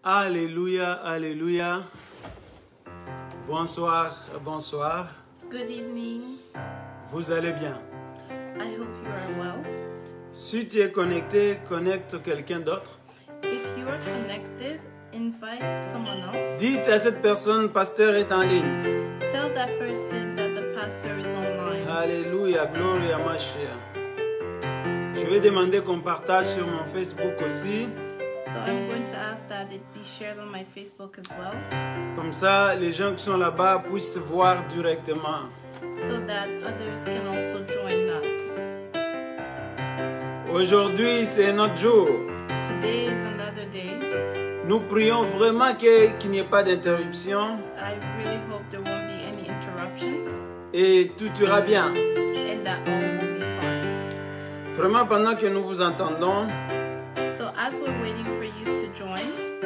Alléluia, alléluia. Bonsoir, bonsoir. Good evening. Vous allez bien? I hope you are well. Si tu es connecté, connecte quelqu'un d'autre. If you are connected, invite someone else. Dites à cette personne, pasteur est en ligne. Tell that person that the pastor is online. Alléluia, gloire à Mashiach. Je vais demander qu'on partage sur mon Facebook aussi. So I'm going to ask that it be shared on my Facebook as well, Comme ça, les gens qui sont là-bas puissent voir directement. so that others can also join us. Aujourd'hui, c'est notre jour. Today is another day. Nous prions vraiment qu'il n'y ait pas d'interruption I really hope there won't be any interruptions et tout ira bien. and that all will be fine. Vraiment, pendant que nous vous entendons, So as we're waiting for you to join,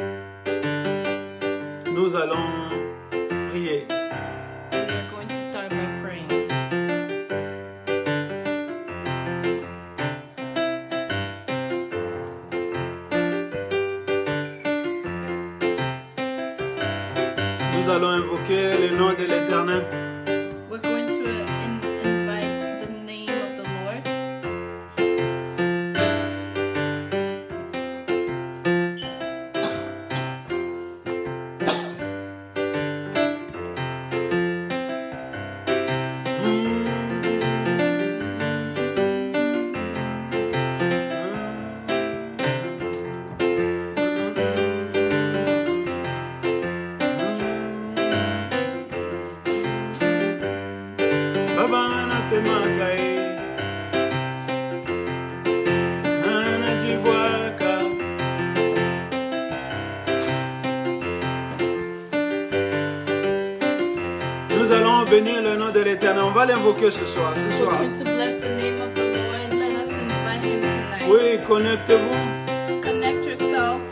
nous allons prier. we are going to start by praying. Nous allons invoquer le nom de l'Éternel. We're going to invite the name of the Lord. Baba nasema kai, anajibwaka. Nous allons bénir le nom de l'Éternel. On va l'invoquer ce soir. We're going to bless the name of the Lord. Let us invite him tonight. Oui, connectez-vous. Connect yourselves.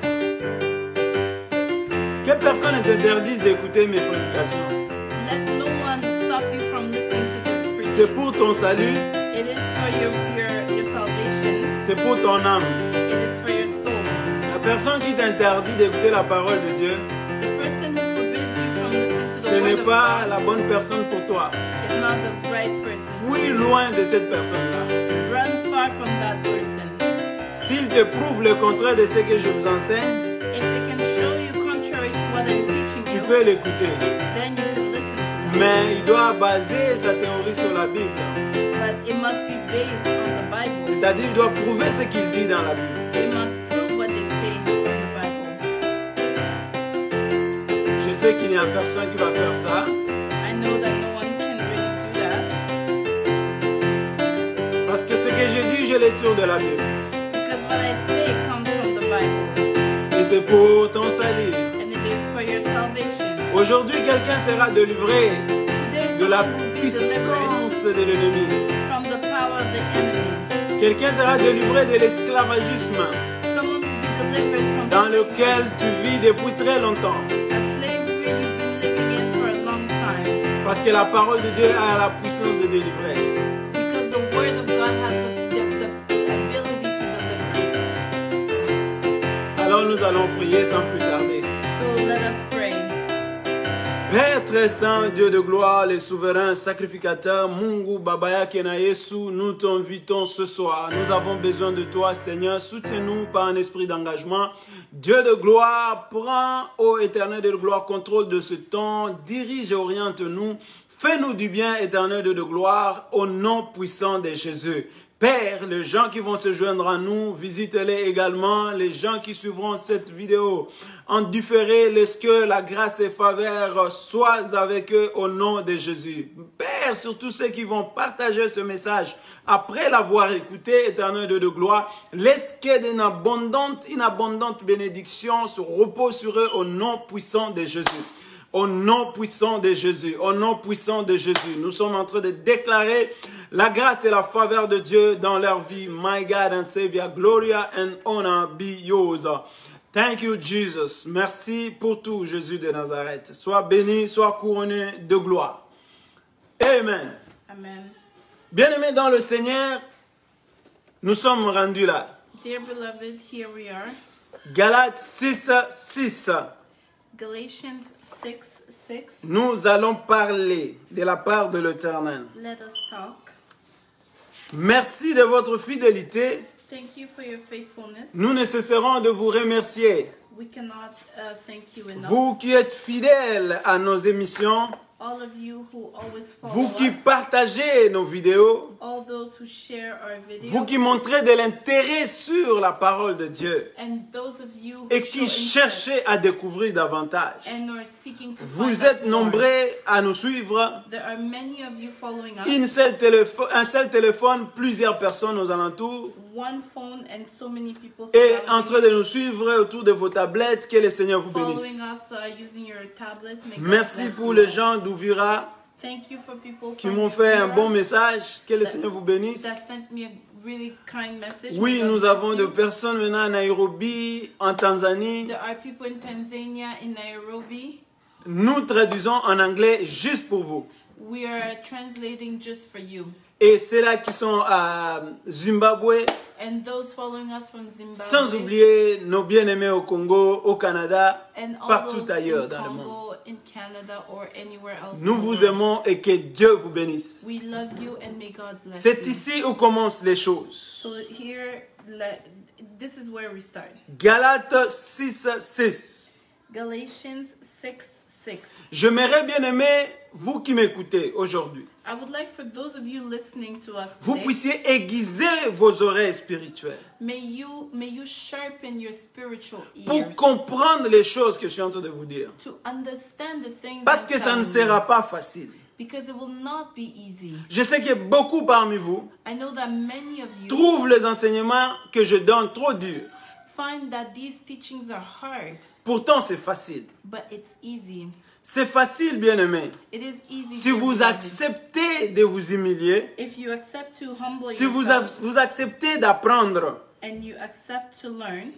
Que personne ne t'interdise d'écouter mes prédications. Let no one stop you from listening to this C'est preaching. pour ton salut, It is for your salvation. c'est pour ton âme. It is for your soul. La personne qui t'interdit d'écouter la parole de Dieu, The person who forbids you from listening to ce the word n'est of pas God la bonne personne pour toi. is not the right person. Fuis loin de cette personne-là. Run far from that person. S'il te prouve le contraire de ce que je vous enseigne, If they can show you contrary to what I'm teaching tu you, peux l'écouter. then you can listen to them. Mais il doit baser sa théorie sur la Bible. But it must be based on the Bible. C'est-à-dire il doit prouver ce qu'il dit dans la Bible. They must prove what they say from the Bible. Je sais qu'il n'y a personne qui va faire ça. I know that no one can really do that Parce que ce que je dis, je le tire de la Bible. because what I say comes from the Bible Et c'est pour ton salut. and it is for your salvation. Aujourd'hui, quelqu'un sera délivré Today de la someone will be delivered puissance de l'ennemi. from the power of the enemy. Quelqu'un sera délivré de l'esclavagisme Someone will be delivered from dans lequel tu vis depuis très longtemps. a slavery you've been living in for a long time. Parce que la parole de Dieu a la puissance de délivrer. Because the word of God has the ability to deliver. Alors nous allons prier sans plus tarder. So let us pray. Père très saint, Dieu de gloire, le souverain sacrificateur, Mungu Babaya Kena Yesu, nous t'invitons ce soir. Nous avons besoin de toi, Seigneur. Soutiens-nous par un esprit d'engagement. Dieu de gloire, prends, ô éternel de gloire, contrôle de ce temps. Dirige et oriente-nous. Fais-nous du bien, éternel Dieu de gloire, au nom puissant de Jésus. Père, les gens qui vont se joindre à nous, visite-les également, les gens qui suivront cette vidéo en différé, laisse que la grâce et faveur soient avec eux au nom de Jésus. Père, sur tous ceux qui vont partager ce message après l'avoir écouté, éternel Dieu de gloire, laisse qu'il y ait une abondante bénédiction se repose sur eux au nom puissant de Jésus. Au nom puissant de Jésus, au nom puissant de Jésus, nous sommes en train de déclarer la grâce et la faveur de Dieu dans leur vie. My God and Savior, gloria and honor be yours. Thank you, Jesus. Merci pour tout, Jésus de Nazareth. Sois béni, sois couronné de gloire. Amen. Amen. Bien-aimés dans le Seigneur, nous sommes rendus là. Dear beloved, here we are. Galates 6, 6. Galatians 6:6. Nous allons parler de la part de l'Éternel. Let us talk. Merci de votre fidélité. Thank you for your faithfulness. Nous ne cesserons de vous remercier. We cannot thank you enough. Vous qui êtes fidèles à nos émissions, All of you who always follow vous qui us, partagez nos vidéos, all those who share our video, vous qui montrez de l'intérêt sur la parole de Dieu and those of you who et show qui interest cherchez à découvrir davantage. and are seeking to Vous find êtes out more. nombreux à nous suivre. There are many of you following us. Un seul téléphone, plusieurs personnes aux alentours One phone and so many people et en surrounding train de nous suivre autour de vos tablettes. Que le Seigneur vous following bénisse. us using your tablets. May God Merci bless pour you les all. gens d'Ouvira Thank you for people qui from m'ont fait un Europe bon message. Que le Seigneur vous bénisse. that sent me a really kind message. Oui, May God nous bless avons you. des personnes maintenant à Nairobi, en Tanzanie. There are people in Tanzania, in Nairobi. Nous traduisons en anglais juste pour vous. We are translating just for you. Et ceux-là qui sont à Zimbabwe, And those following us from Zimbabwe. sans oublier nos bien-aimés au Congo, au Canada, and all partout those ailleurs in dans le monde. Congo, in Canada, or anywhere else. Nous in the vous world. aimons et que Dieu vous bénisse. We love you and may God bless C'est you. ici où commencent les choses. So here, this is where we start. Galates 6, 6. Galatians 6:6. J'aimerais bien aimer, vous qui m'écoutez aujourd'hui, I would like for those of you listening to us vous today, puissiez aiguiser vos oreilles spirituelles may you sharpen your spiritual pour ears comprendre les choses que je suis en train de vous dire. to understand the things Parce I'm que ça ne telling you, sera pas facile. because it will not be easy. Je sais que beaucoup parmi vous I know that many of you trouvent les enseignements que je donne trop durs. find that these teachings are hard, Pourtant, c'est facile. but it's easy. C'est facile, bien-aimé. It is easy. Si dear vous beloved. acceptez de vous humilier, If you accept to humble si vous yourself acceptez d'apprendre, and you accept to learn,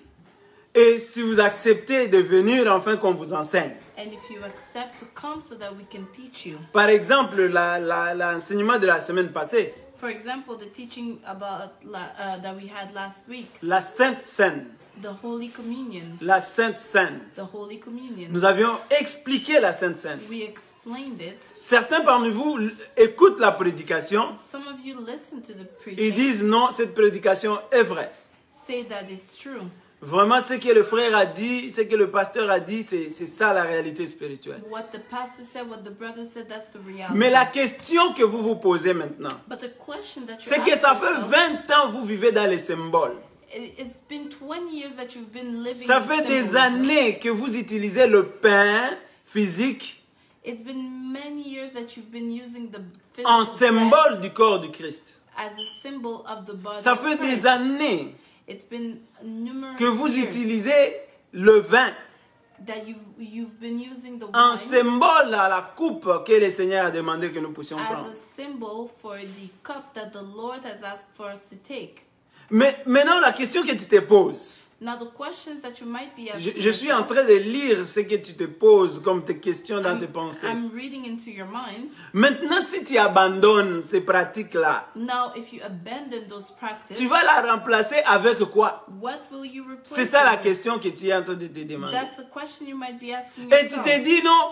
et si vous acceptez de venir afin qu'on vous enseigne. and if you accept to come so that we can teach you. Par exemple, l'enseignement de la semaine passée, For example, the teaching about that we had last week, la Sainte Seine. the Holy Communion. La Sainte Seine. The Holy Communion. Nous avions expliqué la Sainte Seine. We explained it. Certains parmi vous écoutent la prédication Some of you listen to the et preaching, disent non, cette prédication est vraie. say that it's true. Vraiment, ce que le frère a dit, ce que le pasteur a dit, c'est ça la réalité spirituelle. What the pastor said, what the brother said, that's the reality. Mais la question que vous vous posez maintenant, But the question that you c'est que ça fait 20 ans que vous vivez dans les symboles. It's been 20 years that you've been living. Ça in fait des symbolism. années que vous utilisez le pain physique It's been many years that you've been using the en physical bread symbole du corps du Christ. as a symbol of the body Ça of fait Christ. des années It's been numerous que vous years utilisez le vin that you've been using the en wine symbole à la coupe que le Seigneur a demandé que nous puissions as prendre. a symbol for the cup that the Lord has asked for us to take. Mais maintenant, la question que tu te poses, Now the questions that you might be asking je suis en yourself, train de lire ce que tu te poses comme tes questions dans tes pensées. I'm reading into your minds. Maintenant, si tu abandonnes ces pratiques-là, Now, if you abandon those practices, tu vas la remplacer avec quoi? what will you replace C'est ça la it with? question que tu es en train de te demander. That's the question you might be asking Et tu yourself. te dis, non,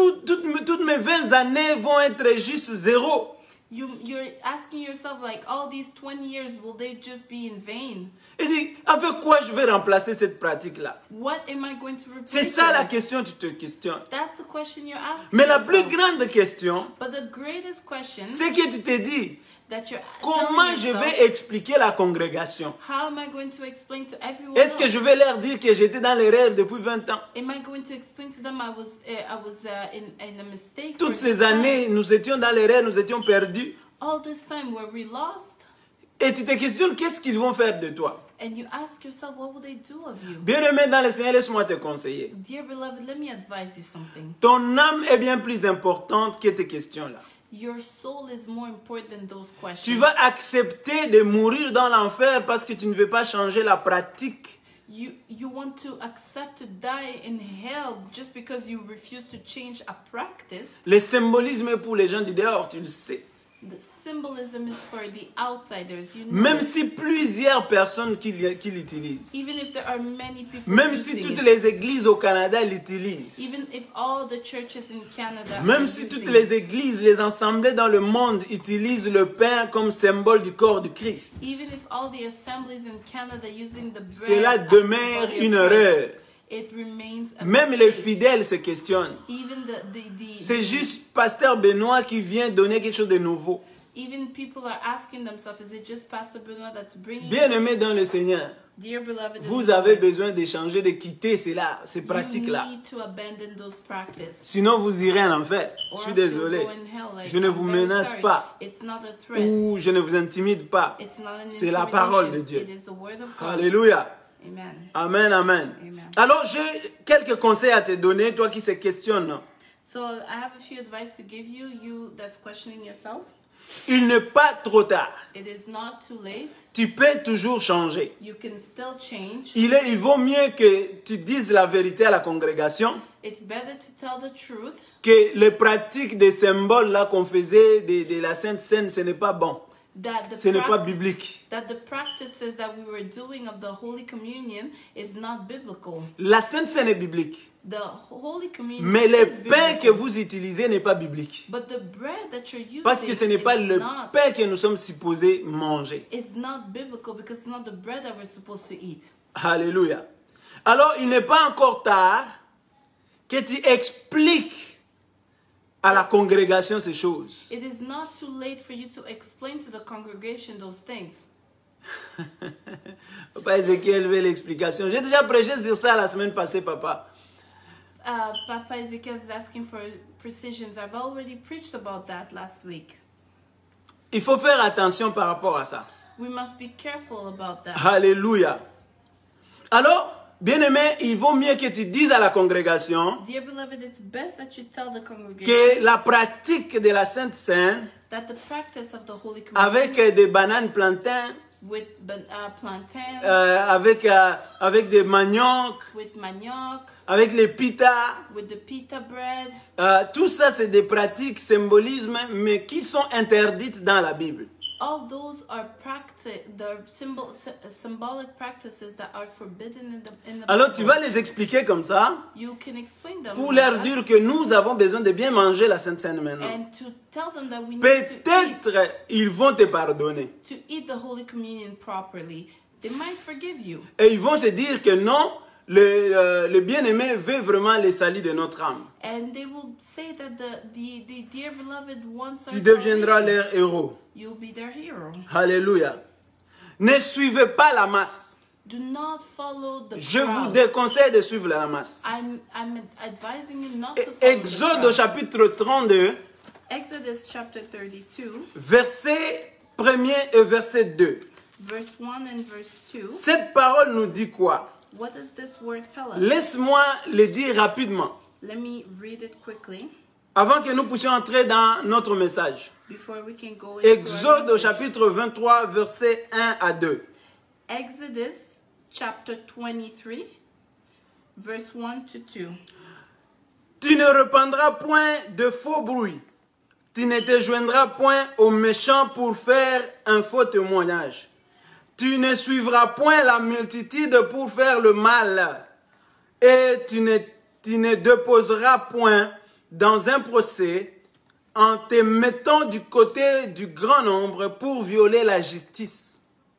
toutes mes 20 années vont être juste zéro. You're asking yourself, like, all these 20 years, will they just be in vain? Et dis, avec quoi je vais remplacer cette pratique-là? What am I going to replace C'est ça it la with? question que tu te questionnes. That's the question you're asking Mais la plus yourself. grande question, But the greatest question c'est que tu te dis, that you're comment telling je yourself, vais expliquer la congrégation? how am I going to explain to everyone Est-ce que else? je vais leur dire que j'étais dans l'erreur depuis 20 ans? Am I going to explain to them I was in a mistake? Toutes for ces this time? années, nous étions dans l'erreur, nous étions perdus. All this time, were we lost? Et tu te questionnes, qu'est-ce qu'ils vont faire de toi? And you ask yourself, what will they do of you? Bien-aimé dans le Seigneur, laisse-moi te conseiller. Dear beloved, let me advise you something. Ton âme est bien plus importante que tes questions-là. Your soul is more important than those questions. Tu vas accepter de mourir dans l'enfer parce que tu ne veux pas changer la pratique. You want to accept to die in hell just because you refuse to change a practice. Le symbolisme est pour les gens du dehors, tu le sais. The symbolism is for the outsiders. You know, Même si plusieurs personnes qui l'utilisent. even if there are many people Même si using toutes it, les églises au Canada l'utilisent. even if all the churches in Canada Même are si toutes using les églises, les assemblées dans le monde utilisent le pain comme symbole du corps du Christ. even if all the assemblies in Canada using the bread Cela as the demeure body of une Christ, erreur. it remains a Même les mistake. fidèles se questionnent. Even C'est juste Pasteur Benoît qui vient donner quelque chose de nouveau. even people are asking themselves, is it just Pastor Benoit that's bringing Bien-aimés dans le Seigneur, Dear beloved, in vous the avez Lord, besoin de changer, de quitter cela, ces you pratiques-là. need to abandon those practices. Sinon, vous irez en enfer. Je Or suis else you'll désolé. go in hell. Like, Je ne I'm vous very menace sorry. pas. It's not a threat. Ou je ne vous intimide pas. It's not an C'est la intimidation. parole de Dieu. It is the word of God. Alléluia. Amen. Amen, amen. Amen. Alors, j'ai quelques conseils à te donner, toi qui se questionnes. So I have a few advice to give you, you that's questioning yourself. Il n'est pas trop tard. It is not too late. Tu peux toujours changer. You can still change. Il vaut mieux que tu dises la vérité à la congrégation It's better to tell the truth. que les pratiques des symboles là qu'on faisait de la Sainte Seine, ce n'est pas bon. Ce n'est pas biblique. That the practices that we were doing of the Holy Communion is not biblical. La Sainte Seine est biblique. The Holy Communion Mais le is pain que biblical. vous utilisez n'est pas biblique. But the bread that you're using Parce que ce n'est pas is le not, pain que nous sommes supposés manger. it's not biblical because it's not the bread that we're supposed to eat. Alléluia. Alors, il n'est pas encore tard que tu expliques à la congrégation ces choses. It is not too late for you to explain to the congregation those things. Papa Ézéchiel veut l'explication. J'ai déjà prêché sur ça la semaine passée, papa. Papa Ezekiel is asking for precisions. I've already preached about that last week. Il faut faire attention par rapport à ça. We must be careful about that. Alléluia. Alors, bien-aimé, il vaut mieux que tu dises à la congrégation Dear beloved, it's best that you tell the congregation que la pratique de la Sainte Seine that the practice of the Holy Communion avec des bananes plantains, with plantains, avec des maniocs, with manioc, avec les pitas, with the pita bread, tout ça c'est des pratiques, symbolismes, mais qui sont interdites dans la Bible. all those are symbolic practices that are forbidden in the Alors tu Bible. vas les expliquer comme ça You can explain them pour like leur that, dire que nous avons besoin de bien manger la Sainte Seine maintenant. and to tell them that we need Peut-être ils vont te pardonner. to eat the Holy Communion properly. They might forgive you. Et ils vont se dire que non, le bien-aimé veut vraiment le salut de notre âme. And they will say that the dear beloved wants our Tu deviendras salvation. leur héros. You'll be their hero. Alléluia. Ne suivez pas la masse. Do not follow the Je vous crowd. déconseille de suivre la masse. I'm advising you not to follow Exode the au crowd. chapitre 32, Exodus chapter 32, verset 1er et verset 2. verse 1 and verse 2. Cette parole nous dit quoi? What does this word tell us? Laisse-moi le dire rapidement, Let me read it quickly avant que nous puissions entrer dans notre message. before we can go into our Exode au message. chapitre 23, verset 1 à 2. Exodus chapter 23, verse 1 to 2. Tu ne répandras point de faux bruits. Tu ne te joindras point aux méchants pour faire un faux témoignage. Tu ne suivras point la multitude pour faire le mal. Et tu ne déposeras point dans un procès en te mettant du côté du grand nombre pour violer la justice.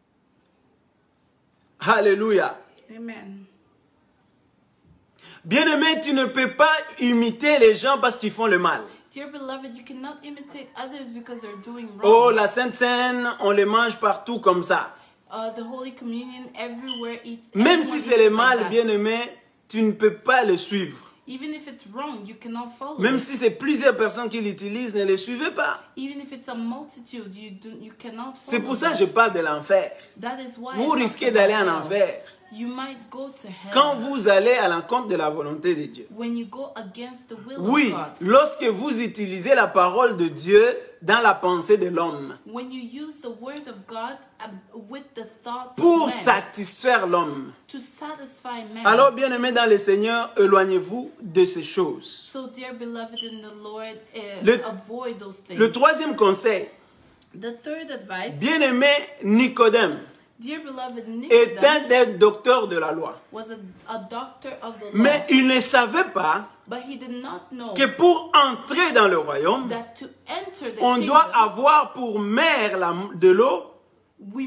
Alléluia. Amen. Bien-aimé, tu ne peux pas imiter les gens parce qu'ils font le mal. Dear beloved, you cannot imitate others because they're doing wrong. Oh, la Sainte Seine, on les mange partout comme ça. The Holy Communion everywhere. Même si c'est le mal, like that. bien-aimé, tu ne peux pas le suivre. Even if it's wrong, you cannot follow Même it. si c'est plusieurs personnes qui l'utilisent, ne les suivez pas. Even if it's a multitude, you cannot follow C'est pour ça que them. je parle de l'enfer. That is why Vous I talk risquez d'aller en about hell. enfer You might go to hell quand vous allez à l'encontre de la volonté de Dieu. when you go against the will Oui, of God. lorsque vous utilisez la parole de Dieu dans la pensée de l'homme When you use the word of God with the thoughts pour of man satisfaire l'homme. to satisfy man. Alors, bien-aimés dans le Seigneur, éloignez-vous de ces choses. So, dear beloved in the Lord, Le- avoid those things. Le troisième conseil, The third advice, Bien-aimé Nicodème dear beloved, est un Nicodemus des docteurs de la loi. was a doctor of the law, Mais il ne savait pas but he did not know que pour entrer dans le royaume, that to enter the on kingdom, doit avoir pour mère de l'eau we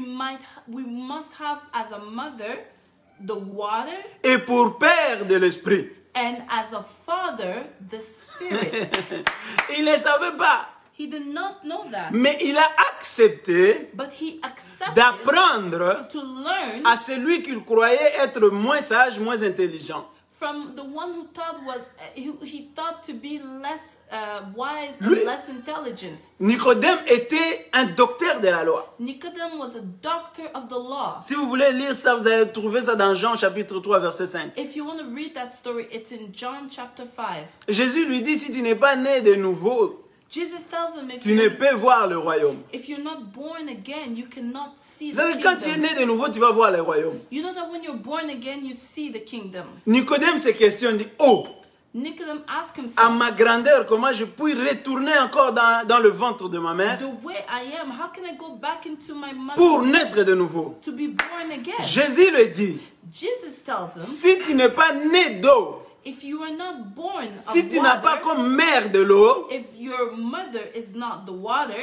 must have as a mother the water, et pour père de l'esprit. and as a father the spirit. Il ne savait pas, He did not know that, mais il a accepté but he accepted d'apprendre to learn à celui qu'il croyait être moins sage, moins intelligent. from the one who thought was he thought to be less wise Lui- and less intelligent. Nicodème était un docteur de la loi. Nicodemus was a doctor of the law. Si vous voulez lire ça, vous allez trouver ça dans Jean chapitre 3, verset 5. If you want to read that story, it's in John chapter 5. Jésus lui dit, si tu n'es pas né de nouveau, Jesus tells him tu ne peux voir le royaume. if you're not born again, you cannot see Vous the savez, quand tu es kingdom. né de nouveau, tu vas voir le royaume. You know that when you're born again, you see the kingdom. Nicodème se questionne, dit, oh, Nicodemus asked à himself, ma grandeur, comment je puis retourner encore dans le ventre de ma mère the way I am, how can I go back into my pour mother's naître de nouveau? to be born again? Jésus lui dit, Jesus tells him, si tu n'es pas né d'eau, if you are not born si of tu n'as pas water, comme mère de l'eau, if your mother is not the water,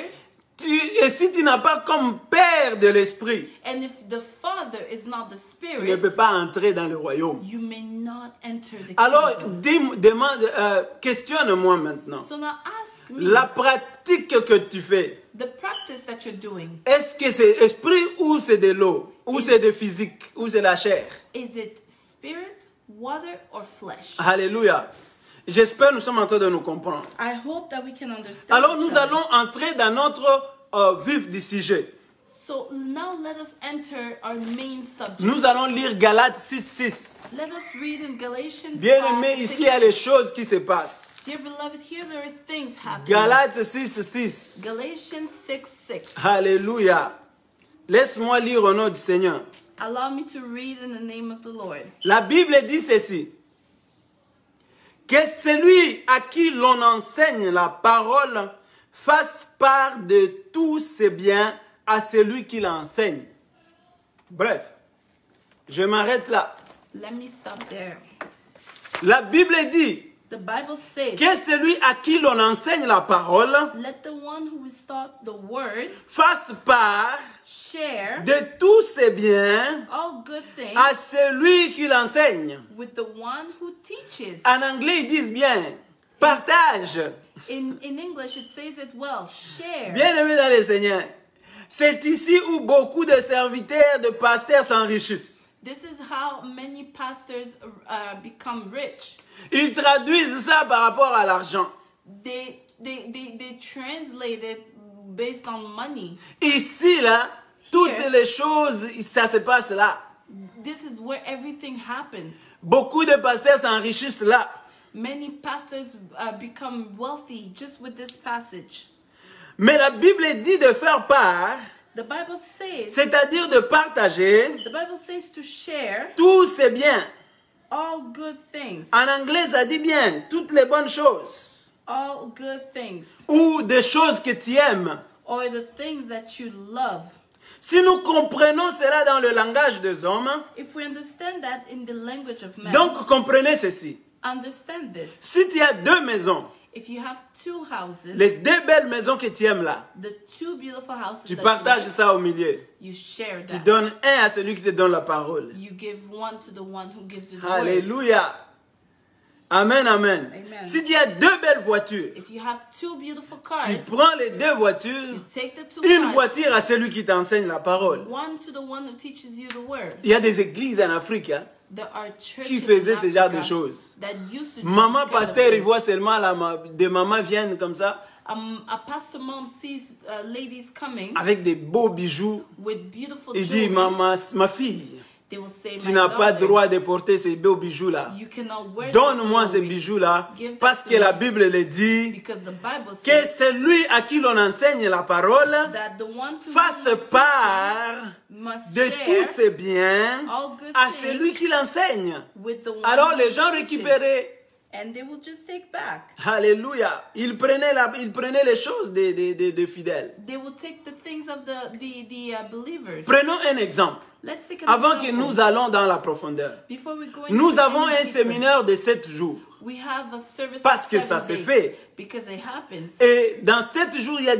et si tu n'as pas comme père de l'esprit, and if the father is not the tu ne peux spirit, pas entrer dans le royaume. you may not enter the Alors, kingdom. questionne-moi maintenant. So now ask me, La pratique que tu fais, the practice that you're doing, est-ce que c'est esprit ou c'est de l'eau? Ou c'est de physique? Ou c'est la chair? is it spirit, water, or flesh? Alléluia. J'espère que nous sommes en train de nous comprendre. I hope that we can understand. Alors, each nous other. allons entrer dans notre vif du sujet. So now let us enter our main subject. Nous allons lire Galates 6:6. Let us read in Galatians Bien-aimés, 5, ici, il y a des choses qui se passent. Dear beloved, here there are things happening. Galates 6:6. Galatians 6:6. Alléluia. Laisse-moi lire au nom du Seigneur. Allow me to read in the name of the Lord. La Bible dit ceci. Que celui à qui l'on enseigne la parole fasse part de tous ses biens à celui qui l'enseigne. Bref, je m'arrête là. Let me stop there. La Bible dit The Bible says, que celui à qui l'on enseigne la parole let the one who is taught the word fasse part share de tous ses biens all good things à celui qui l'enseigne. with the one who teaches. En anglais, ils disent bien, partage. In English, it says it well. Share. Bien-aimés dans le Seigneur, c'est ici où beaucoup de serviteurs, de pasteurs s'enrichissent. This is how many pastors become rich. Ils traduisent ça par rapport à l'argent. They translate it based on money. Ici, là, toutes Here. les choses, ça se passe là. This is where everything happens. Beaucoup de pasteurs s'enrichissent là. Many pastors become wealthy just with this passage. Mais la Bible dit de faire part, The Bible says, c'est-à-dire de partager the Bible says to share tous ces biens. all good things. En anglais, ça dit bien, toutes les bonnes choses. All good things. Ou des choses que tu aimes. Or the things that you love. Si nous comprenons cela dans le langage des hommes, If we understand that in the language of man, donc comprenez ceci. understand this. Si tu as deux maisons, If you have two houses, les deux belles maisons que tu aimes là, the two beautiful houses tu that partages you, like, ça au milieu. you share Tu that. donnes un à celui qui te donne la parole. You give one to the one who gives you the word. Alléluia. Amen, amen. Amen. Si tu as deux belles voitures, If you have two beautiful cars, tu prends les deux voitures, take the two une cars, voiture à celui qui t'enseigne la parole. one to the one who teaches you the word. Il y a des églises en Afrique hein, There are churches qui faisaient in ce genre Africa de choses. that used to do Maman this kind of pasteur, il things. voit seulement des mamans viennent comme ça, A pastor mom sees ladies coming avec des beaux bijoux. with beautiful Il dit, jewelry. maman, ma fille, They will say, tu "My n'as pas daughter, droit de porter ces beaux bijoux-là. you cannot wear this Donne-moi ces jewelry bijoux-là, Give that parce to que la me. Bible le dit, because the Bible que says celui à qui l'on enseigne la parole that the one to fasse whom part must de share tous ses biens all good à things celui qui l'enseigne. with the one Alors who les gens teaches. récupéraient And they will just take back. Alléluia. Ils prenaient les choses des fidèles. They will take the things of the believers. Prenons un exemple. Let's take an Avant que example. nous allons dans la profondeur. Before we go into Nous avons any un deeper, séminaire de 7 jours. we have a service Parce of que 7 ça se days, fait. because it happens. Et dans 7 jours, il y a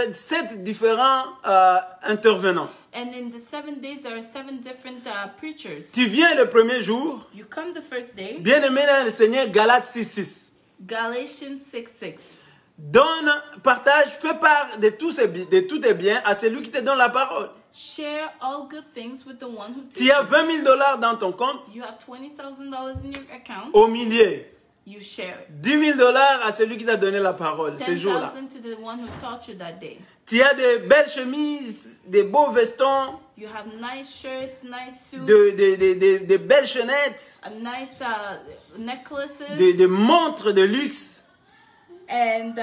7 différents intervenants. And in the 7 days, there are 7 different preachers. Tu viens le premier jour, You come the first day, bien-aimé dans le Seigneur, Galates 6:6. Galatians 6:6. Donne, partage, fais part de tous tes biens à celui qui te donne la parole. Share all good things with the one who Tu as teaches. $20 000 dans ton compte, You have $20,000 in your account. au millier. You share it. $10 000 à celui qui t'a donné la parole ce jour-là. 10,000 to the one who taught you that day. Tu as de belles chemises, des beaux vestons, You have nice shirts, nice suits, de belles chaînettes, a nice necklaces, des montres de luxe. and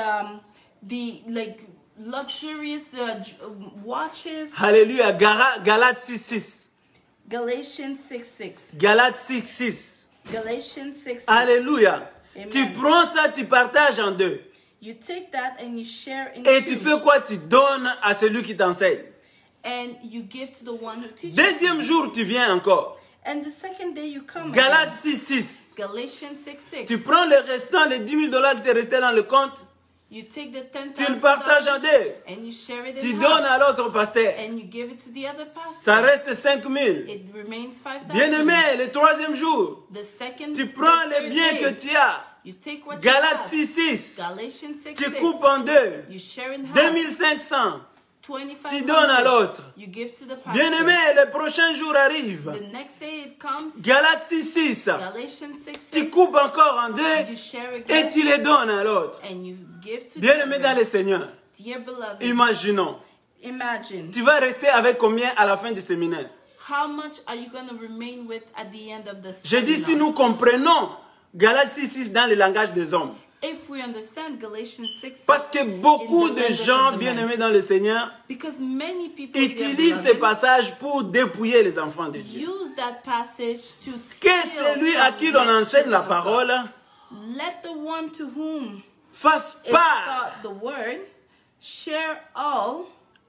the like luxurious watches. Alléluia. Galates 6:6. Galatians 6:6. Galates 6:6. Galatians 6:6. Alléluia. Amen. Tu prends ça, tu partages en deux. You take that and you share in Et tu two, fais quoi? Tu donnes à celui qui t'enseigne. and you give to the one who teaches. Deuxième jour, tu viens encore. And the second day you come. Galates again. 6:6. Galatians 6:6. Tu prends le restant, les $10 000 qui te restaient dans le compte, You take the tu le partages en $10,000 deux. and you share it Tu in donnes half, à l'autre pasteur. and you give it to the other pastor. Ça reste 5 000. It remains 5,000. Bien-aimé, le troisième jour, The second, tu prends the les third biens day, que tu as. you take what Galates you have. 6:6. Galatians 6:6. Tu coupes en deux. You share in half. 2500. 2,500. Tu donnes à l'autre. You give to the pastor. Bien-aimé, le prochain jour arrive. The next day it comes. Galates 6:6. Galatians 6:6. Tu coupes encore en deux You share et again. tu les donnes à l'autre. And you give to Bien-aimé the dans other. le Seigneur, Dear beloved, imaginons, imagine tu vas rester avec combien à la fin du séminaire? how much are you going to remain with at the end of the Je dis si seminar? nous comprenons Galates 6:6 dans le langage des hommes. If we understand Galatians 6:6, Parce que beaucoup in the de language gens, of the man. bien-aimés dans le Seigneur, Because many people, dear utilisent ces beloved, passages pour dépouiller les enfants de Dieu. use that passage to Que steal celui à from qui the l'on enseigne children la of God. parole Let the one to whom fasse is part taught the word share all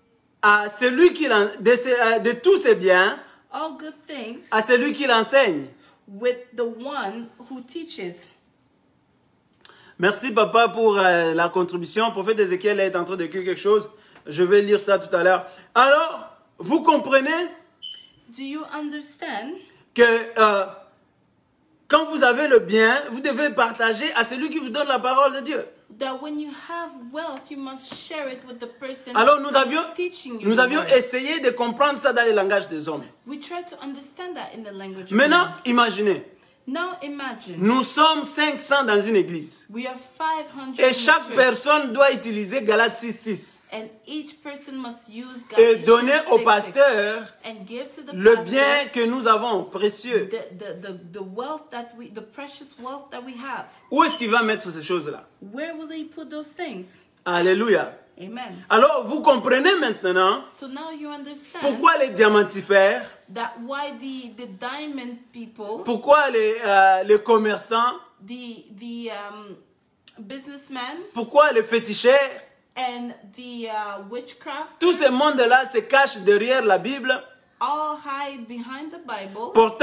à celui qui de tous ses biens, good things à celui qui l'enseigne. with the one who teaches. Merci papa pour la contribution. Le prophète Ézéchiel est en train d'écrire quelque chose. Je vais lire ça tout à l'heure. Alors, vous comprenez Do you understand que quand vous avez le bien, vous devez partager à celui qui vous donne la parole de Dieu. that when you have wealth, you must share it with the person Alors who nous is avions teaching you Nous the avions word. essayé de comprendre ça dans le langage des hommes. We try to understand that in the language of Maintenant, men. imaginez, Now imagine nous sommes 500 dans une église. we are 500 Et in chaque the church, personne doit utiliser Galates 6:6 and each person must use et Galatians donner au 6:6 pasteur and give to the le pastor bien que nous avons, précieux. the wealth that the precious wealth that we have. Où est-ce qu'il va mettre ces choses-là? Where will they put those things? Alléluia. Amen. Alors, vous comprenez maintenant So now you understand pourquoi les diamantifères, that why the diamond people, pourquoi les commerçants, the businessmen pourquoi les féticheurs, and the witchcraft tout ce monde-là se cache derrière la Bible, all hide behind the Bible, portant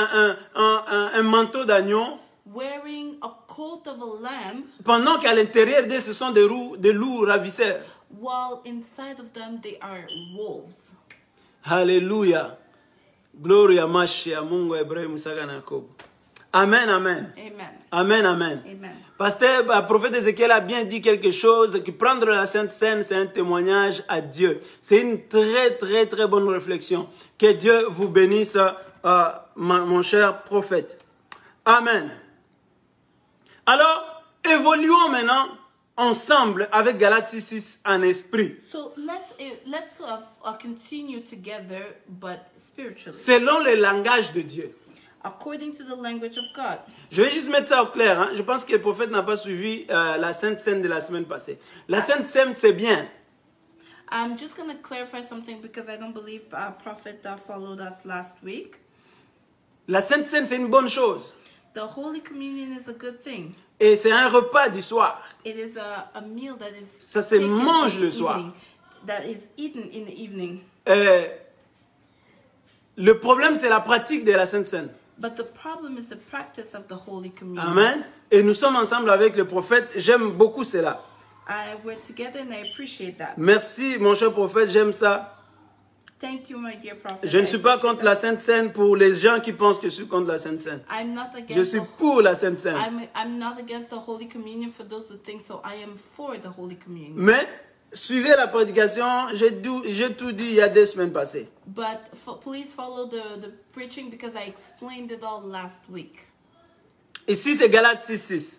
un manteau d'agneau, wearing a coat of a lamb, pendant qu'à l'intérieur d'eux, ce sont des loups ravisseurs. while inside of them they are wolves. Alléluia. Gloria Mashi à Mungu Ibrahim Isaka na Yakobo. Amen, amen. Amen. Amen, amen. Amen. Pasteur, le prophète Ézéchiel a bien dit quelque chose, que prendre la Sainte Seine, c'est un témoignage à Dieu. C'est une très, très, très bonne réflexion. Que Dieu vous bénisse, mon cher prophète. Amen. Alors, évoluons maintenant ensemble avec Galates 6:6 en esprit. So let's continue together, but spiritually, Selon le langage de Dieu. according to the language of God. Je vais juste mettre ça au clair. Hein. Je pense que le prophète n'a pas suivi la Sainte Seine de la semaine passée. La Sainte Seine, c'est bien. I'm just going to clarify something because I don't believe Prophet followed us last week. La Sainte Seine, c'est une bonne chose. The Holy Communion is a good thing. Et c'est un repas du soir. It is a meal that is Ça se taken in mange the le soir. evening, that is eaten in the evening. Le problème, c'est la pratique de la Sainte Seine. But the problem is the practice of the Holy Communion. Amen. Et nous sommes ensemble avec le prophète. J'aime beaucoup cela. We're together and I appreciate that. Merci, mon cher prophète, j'aime ça. Thank you, my dear prophet. Je ne suis pas contre la Sainte Seine pour les gens qui pensent que je suis contre la Sainte Seine. I'm not Je against suis the, pour la Sainte Seine. I'm not against the Holy Communion for those who think so. I am for the Holy Communion. Mais, suivez la prédication, j'ai tout dit il y a 2 semaines passées. But please follow the preaching because I explained it all last week. Ici, c'est Galates 6:6.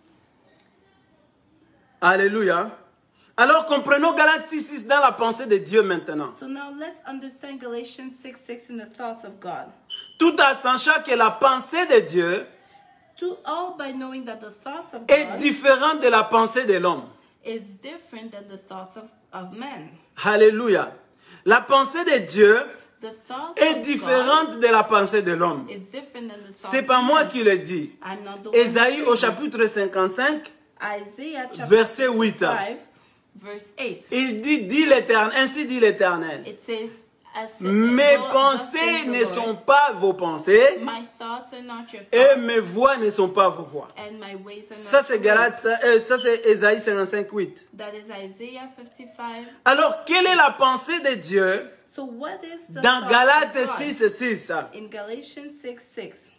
Alléluia. Alors, comprenons Galates 6:6 dans la pensée de Dieu maintenant. So now let's understand Galatians 6:6 in the thoughts of God. Tout en sachant que la pensée de Dieu All by knowing that the thoughts of est God différente de la pensée de l'homme. is different than the thoughts of men. Alléluia. La pensée de Dieu The thoughts est of différente de la pensée de l'homme. God is different than the thoughts C'est pas of moi men. qui le dis. I'm not the one Ésaïe au saying it. chapitre 55, Isaiah chapter verset 8. 5, verse 8. il dit l'Éternel, ainsi dit l'Éternel. It says, Mes pensées ne sont pas vos pensées my thoughts are not your et thoughts, mes voix ne sont pas vos voix. and my ways are Ça not c'est your Galates, ways. ça c'est Ésaïe 55, 8. That is Isaiah 55. Alors, quelle est la pensée de Dieu So what is the dans thought Galates of God? 6:6? In Galatians 6:6.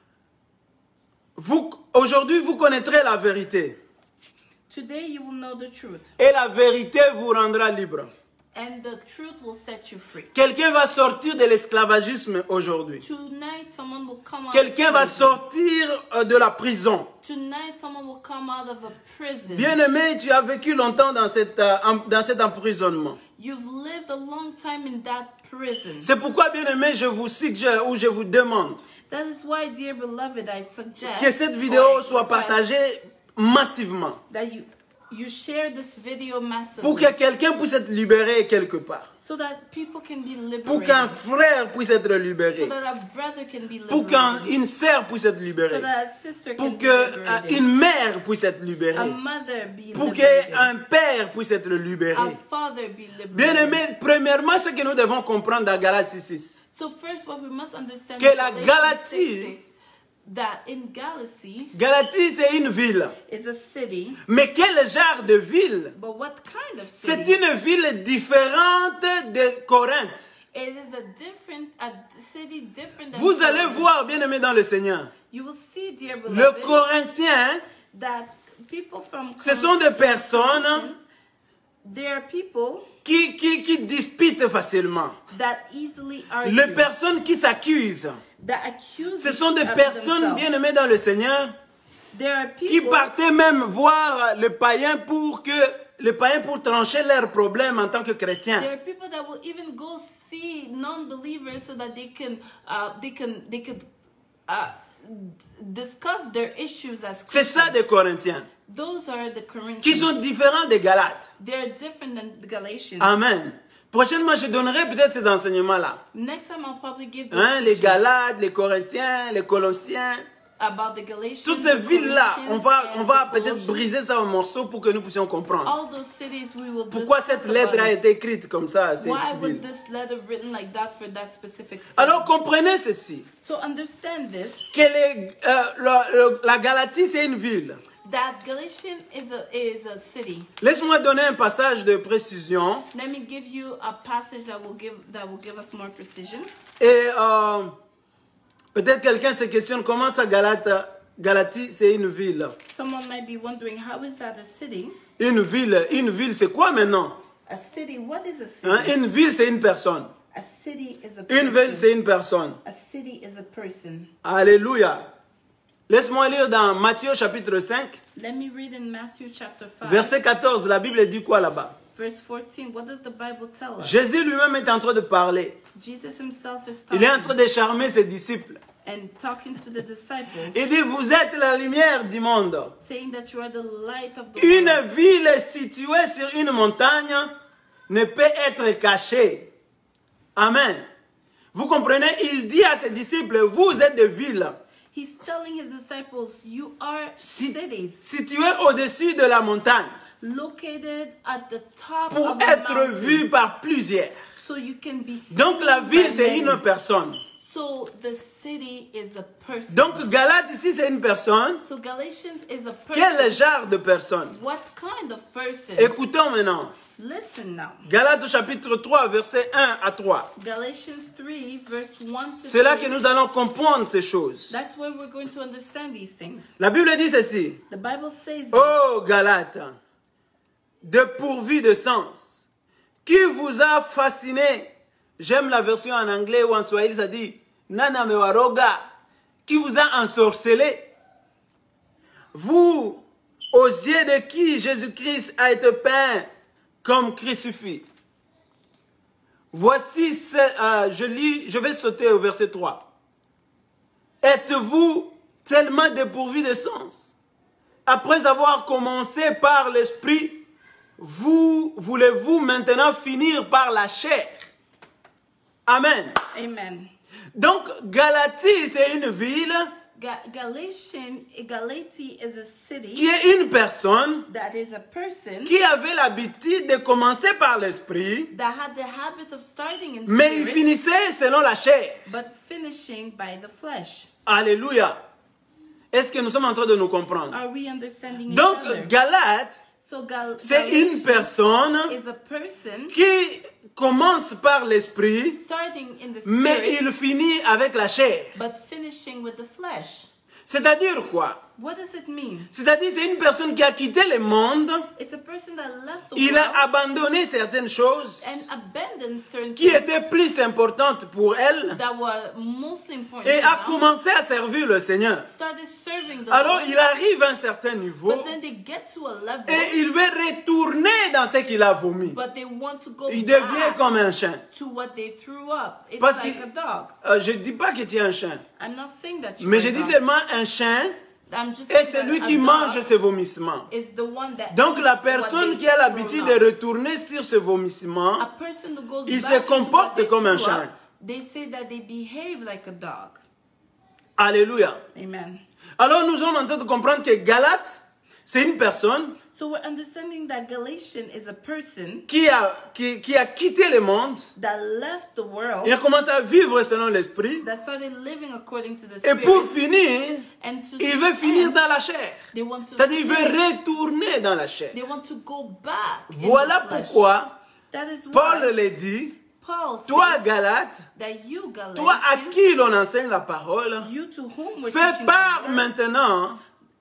Aujourd'hui, vous connaîtrez la vérité. Today you will know the truth, Et la vérité vous rendra libre. and the truth will set you free. Quelqu'un va sortir de l'esclavagisme aujourd'hui. Tonight someone will come out Quelqu'un of va prison. sortir de la prison. Tonight someone will come out of a prison. Bien-aimé, tu as vécu longtemps dans cet emprisonnement. You've lived a long time in that prison. C'est pourquoi, bien-aimé, je vous suggère ou je vous demande That is why, dear beloved, I suggest que cette or vidéo I soit request partagée massivement that you share this video massively pour que quelqu'un puisse être libéré quelque part. so that people can be Pour qu'un liberated, frère puisse être so libéré. that a brother can be Pour liberated, qu'une sœur puisse être so libérée. that a sister can Pour be liberated, qu'une mère puisse être a libérée. mother be Pour liberated, qu'un père puisse être a libéré. father be liberated. Bien-aimé, premièrement, ce que nous devons comprendre dans Galates 6:6. So first, what we must understand Que in la Galatians Galatie- 6:6, that in Galatie Galatie, c'est une ville. is a city, Mais quel genre de ville? but what kind of C'est city? une ville différente de Corinthe. It is a city different than Vous allez Corinth. voir, bien-aimé dans le Seigneur, You will see, dear le beloved, Corinthien, that people from ce sont des personnes they are people qui disputent facilement. that easily argue, Les personnes qui s'accusent. that accuse Ce sont des of personnes, themselves. bien-aimées dans le Seigneur, There are qui people partaient même voir le païen pour trancher leurs problèmes en tant que chrétiens. there are people that will even go see non-believers so that they can discuss their issues as C'est ça Christians. des Corinthiens, Those are the Corinthians. qui sont différents des Galates. They're different than the Galatians. Amen. Prochainement, je donnerai peut-être ces enseignements-là. Next time I'll probably give the Hein, les Galates, les Corinthiens, les Colossiens. about the Galatians. Toutes ces the villes-là, on va Corinthians, peut-être the Colossians. briser ça en morceaux pour que nous puissions comprendre. All those cities we will Pourquoi discuss cette lettre about a it. été écrite comme ça, cette Why was ville. this letter written like that for that specific city? Alors comprenez ceci, So understand this, que la Galatie c'est une ville. that Galatian is a city. Laisse-moi donner un passage de précision. Let me give you a passage that will give us more precision. Et peut-être quelqu'un se questionne comment ça Galatie c'est une ville. Someone might be wondering, how is that a city? Une ville c'est quoi maintenant? A city, what is a city? Hein, une ville c'est une personne. A city is a Une ville person. c'est une personne. A city is a person. Alléluia. Laisse-moi lire dans Matthieu chapitre 5, Let me read in Matthew chapter 5, verset 14. La Bible dit quoi là-bas? verse 14. What does the Bible tell us? Jésus lui-même est en train de parler. Jesus himself is Il est en talking train de charmer ses disciples. and talking to the disciples, Il dit, vous êtes la lumière du monde. saying that you are the light of the Une world. ville située sur une montagne ne peut être cachée. Amen. Vous comprenez? Il dit à ses disciples, vous êtes des villes. He's telling his disciples, you are cities situés au-dessus de la montagne located at the top pour of the être mountain, vus par plusieurs. so you can be seen Donc la by ville, c'est many. une personne. So the city is a person. Donc Galate ici, c'est une personne. So Galatians is a person. Quel genre de personne? What kind of person? Écoutons maintenant. Listen now. Galates au chapitre 3, versets 1 à 3. Galatians 3, verse 1 to C'est là 3. que nous allons comprendre ces choses. That's where we're going to understand these things. La Bible dit ceci. The Bible says, Ô Galates, dépourvus de sens, qui vous a fasciné? J'aime la version en anglais ou en swahili, ça dit Nana mewaroga, qui vous a ensorcelé? Vous, aux yeux de qui Jésus-Christ a été peint comme crucifié. Voici, je vais sauter au verset 3. Êtes-vous tellement dépourvus de sens? Après avoir commencé par l'esprit, voulez-vous maintenant finir par la chair? Amen. Amen. Donc, Galatie, c'est une ville Galatia is a city qui est une personne that is a person qui avait l'habitude de commencer par l'esprit, that had the habit of starting in mais il spirit, finissait selon la chair. but finishing by the flesh. Alléluia. Est-ce que nous sommes en train de nous comprendre? Are we understanding each Donc, other? Galate, So c'est une personne is a person qui commence par l'esprit, starting in the mais spirit, il finit avec la chair. but finishing with the flesh. C'est-à-dire quoi? What does it mean? C'est-à-dire c'est une personne qui a quitté le monde, It's a person that left the il world a abandonné certaines choses and abandoned certain qui things étaient plus importantes pour elle that were mostly important et to a them, commencé à servir le Seigneur. started serving the Alors Lord, il arrive à un certain niveau but then they get to a level, et il veut retourner dans ce qu'il a vomi. but they want to go Il devient back comme un chien. to what they threw up. It's Parce like que- a dog. Je ne dis pas que tu es un chien, I'm not saying that you mais are je a dis dog. seulement un chien I'm just et saying c'est lui that qui a mange dog ses vomissements. is the one that Donc eats la what personne they qui a thrown l'habitude up. de retourner sur ce vomissement, A person who goes il back se into what comporte they comme un threw up, chien. they say that they behave like a dog. Alléluia. Amen. Alors nous sommes en train de comprendre que Galate, c'est une personne So we're understanding that Galatian is a person qui a quitté le monde, that left the world, il a commencé à vivre selon l'esprit, that started living according to the et Spirit, pour finir, and to il veut finir end, dans la chair. they want to C'est-à-dire il veut finish, retourner dans la chair. they want to go back. in Voilà the flesh. pourquoi That is Paul why le dit, Paul toi says Galate, that you toi à Galatians, qui l'on enseigne la parole, you to whom we're fais teaching part the word, maintenant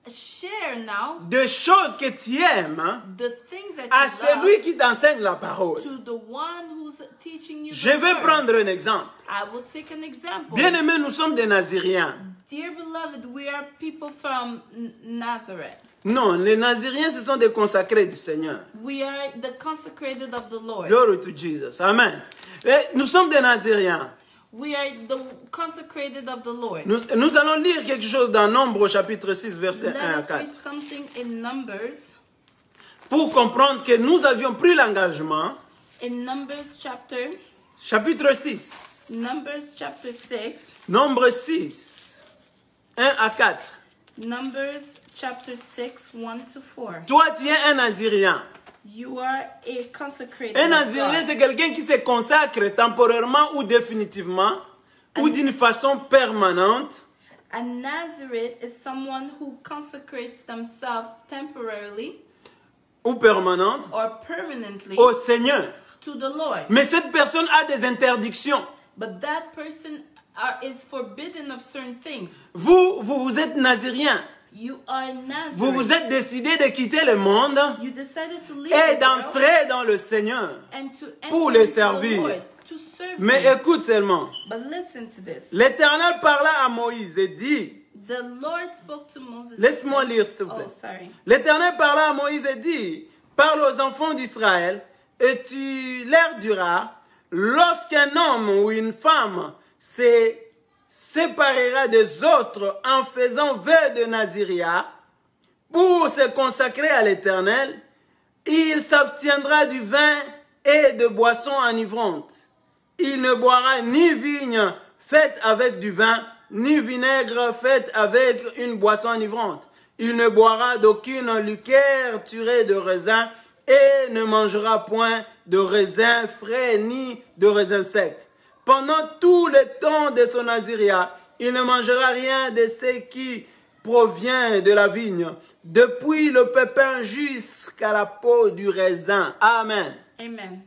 share now des choses que tu aimes the things that à you celui love qui t'enseigne la parole. to the one who's teaching you Je the vais word. prendre un exemple. I will take an example. Bien-aimés, nous sommes des Naziriens. Dear beloved, we are people from Nazareth. Non, les Naziriens, ce sont des consacrés du Seigneur. We are the consecrated of the Lord. Glory to Jesus. Amen. Et nous sommes des Naziriens. We are the consecrated of the Lord. Nous allons lire quelque chose dans Nombre chapitre 6, versets Let 1 à us read 4. something in Numbers. Pour comprendre que nous avions pris l'engagement, In Numbers chapter chapitre 6, 6. Nombre 6, 1 à 4. Numbers chapter 6, 1 to 4. Toi, tu es un Nazirien. You are a consecrated Un of Nazirien, God. c'est quelqu'un qui se consacre temporairement ou définitivement, ou d'une façon permanente, A Nazarite is someone who consecrates themselves temporarily ou permanente or permanently au Seigneur. to the Lord. Mais cette personne a des interdictions. But that person is forbidden of certain things. Vous êtes Nazirien. You are Nazarite. Vous vous êtes décidé de quitter le monde You decided to leave et the world d'entrer dans le Seigneur. and to pour enter les into the servir. Lord, to serve Mais him. écoute seulement. But listen to this. L'Éternel parla à Moïse et dit, The Lord spoke to Moses. laisse-moi lire s'il te plaît. Oh, sorry. L'Éternel parla à Moïse et dit, parle aux enfants d'Israël et tu leur diras, lorsqu'un homme ou une femme se séparera des autres en faisant vœu de Naziria pour se consacrer à l'Éternel, il s'abstiendra du vin et de boissons enivrantes. Il ne boira ni vigne faite avec du vin, ni vinaigre fait avec une boisson enivrante. Il ne boira d'aucune liqueur tirée de raisin et ne mangera point de raisin frais ni de raisin sec. Pendant tout le temps de son naziréat, il ne mangera rien de ce qui provient de la vigne, depuis le pépin jusqu'à la peau du raisin. Amen. Amen.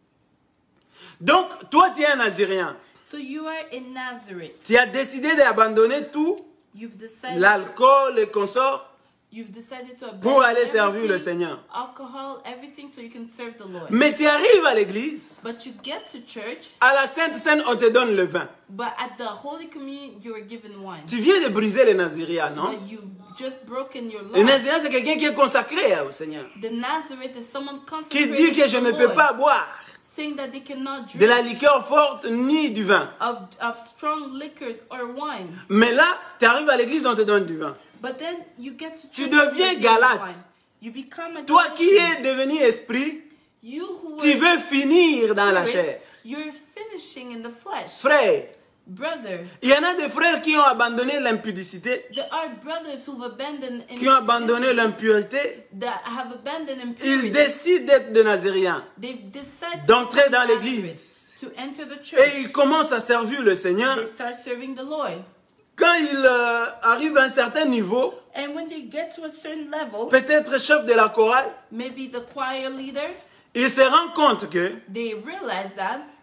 Donc, toi, tu es un Naziréen. So you are in Nazareth. Tu as décidé d'abandonner tout, You've decided. l'alcool, les consorts, You've decided to pour abandon aller servir le everything, Seigneur. alcohol, everything, so you can serve the Lord. Mais tu arrives à l'église, But you get to church, à la Sainte Seine, on te donne le vin. but at the Holy Communion, you are given wine. Tu viens de briser les Naziréens, non? But you've just broken your Le law. Naziréen, c'est quelqu'un qui est consacré au Seigneur, The Nazareth is someone qui consecrated dit que je to ne the peux Lord, pas boire saying that they cannot de la drink liqueur forte ni du vin. of strong liquors or wine. Mais là, tu arrives à l'église, on te donne du vin. But then you get to Tu church, deviens you're given Galate. wine. You become a Toi qui Galatian. es devenu esprit, You who tu were veux finir dans la spirit, chair. you're finishing in the flesh. Frère, Brother, il y en a des frères qui ont abandonné l'impudicité, there are brothers who've abandoned qui ont abandonné l'impureté. that have abandoned Ils impurity. décident d'être des Naziréens, They've decided d'entrer to dans become l'église. Nazareth, to enter the Et church. ils commencent à servir le Seigneur. They start serving the Lord. Quand ils arrivent à un certain niveau, And when they get to a certain level, peut-être chef de la chorale, maybe the choir leader, ils se rendent compte que they realize